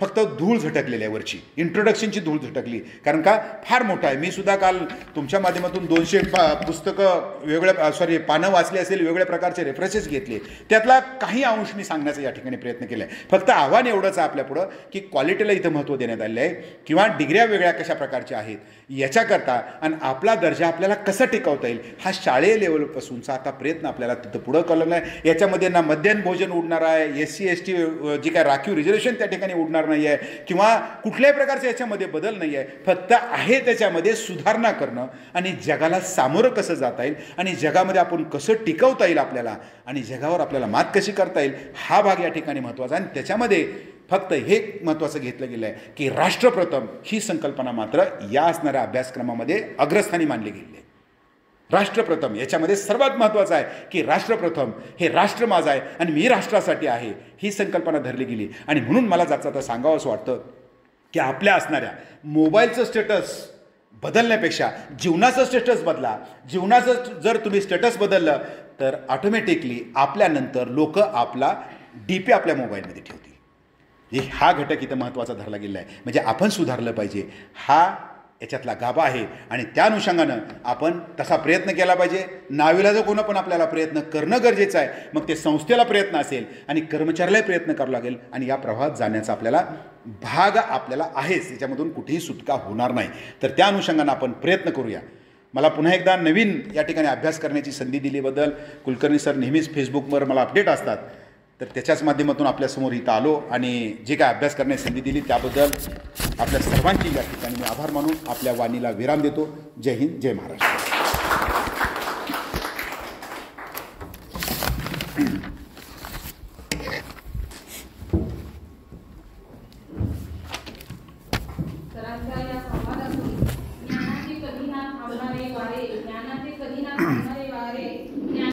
फक्त धूळ झटकलेली आहे वरची, इंट्रोडक्शनची धूळ झटकली. कारण का फार मोठा आहे. मी सुद्धा काल तुमच्या माध्यमातून 200 पुस्तकं वेगवेगळ्या पानं वाचली असेल, वेगवेगळ्या प्रकारचे रेफरन्सेस घेतले. त्यातला काही अंश मी सांगण्याचा या ठिकाणी प्रयत्न केला आहे. फक्त आव्हान एवढंच आहे आपल्यापुढं की क्वालिटीला इथं महत्त्व देण्यात आलेलं आहे किंवा डिग्र्या वेगळ्या कशा प्रकारच्या आहेत याच्याकरता आणि आपला दर्जा आपल्याला कसा टिकवता येईल हा शालेय लेवलपासूनचा आता प्रयत्न आपल्याला तिथं पुढं कळलं आहे. याच्यामध्ये ना मध्याह्न भोजन उडणार आहे, SC ST जी काय राखीव रिझर्वेशन त्या ठिकाणी उडणार नाही आहे किंवा कुठल्याही प्रकारचे याच्यामध्ये बदल नाही आहे. फक्त आहे त्याच्यामध्ये सुधारणा करणं आणि जगाला सामोरं कसं जाता येईल आणि जगामध्ये आपण कसं टिकवता येईल आपल्याला आणि जगावर आपल्याला मात कशी करता येईल हा भाग या ठिकाणी महत्त्वाचा. आणि त्याच्यामध्ये फक्त हे महत्त्वाचं घेतलं गेलं आहे की राष्ट्रप्रथम ही संकल्पना मात्र या असणाऱ्या अभ्यासक्रमामध्ये अग्रस्थानी मानली गेली आहे. राष्ट्रप्रथम याच्यामध्ये सर्वात महत्त्वाचं आहे की राष्ट्रप्रथम हे राष्ट्र माझं आहे आणि मी राष्ट्रासाठी आहे ही संकल्पना धरली गेली. आणि म्हणून मला जाता तर सांगावं असं वाटतं की आपल्या असणाऱ्या मोबाईलचं स्टेटस बदलण्यापेक्षा जीवनाचं स्टेटस बदला. जीवनाचं जर तुम्ही स्टेटस बदललं तर ऑटोमॅटिकली आपल्यानंतर लोक आपला DP आपल्या मोबाईलमध्ये ठेवतील. हा घटक इथं महत्त्वाचा धरला गेला आहे. म्हणजे आपण सुधारलं पाहिजे हा याच्यातला गाभा आहे आणि त्या अनुषंगानं आपण तसा प्रयत्न केला पाहिजे. नावीला जर कोणं पण आपल्याला प्रयत्न करणं गरजेचं आहे. मग ते संस्थेला प्रयत्न असेल आणि कर्मचाऱ्यालाही प्रयत्न करावा लागेल आणि या प्रवाहात जाण्याचा आपल्याला भाग आपल्याला आहेच. याच्यामधून कुठेही सुटका होणार नाही. तर त्या अनुषंगानं आपण प्रयत्न करूया. मला पुन्हा एकदा नवीन या ठिकाणी अभ्यास करण्याची संधी दिल्याबद्दल कुलकर्णी सर नेहमीच फेसबुकवर मला अपडेट असतात तर त्याच्याच माध्यमातून आपल्यासमोर इथं आलो आणि जे काय अभ्यास करण्याची संधी दिली त्याबद्दल आपल्या सर्वांची या ठिकाणी मी आभार मानून आपल्या वाणीला विराम देतो. जय हिंद, जय महाराष्ट्र.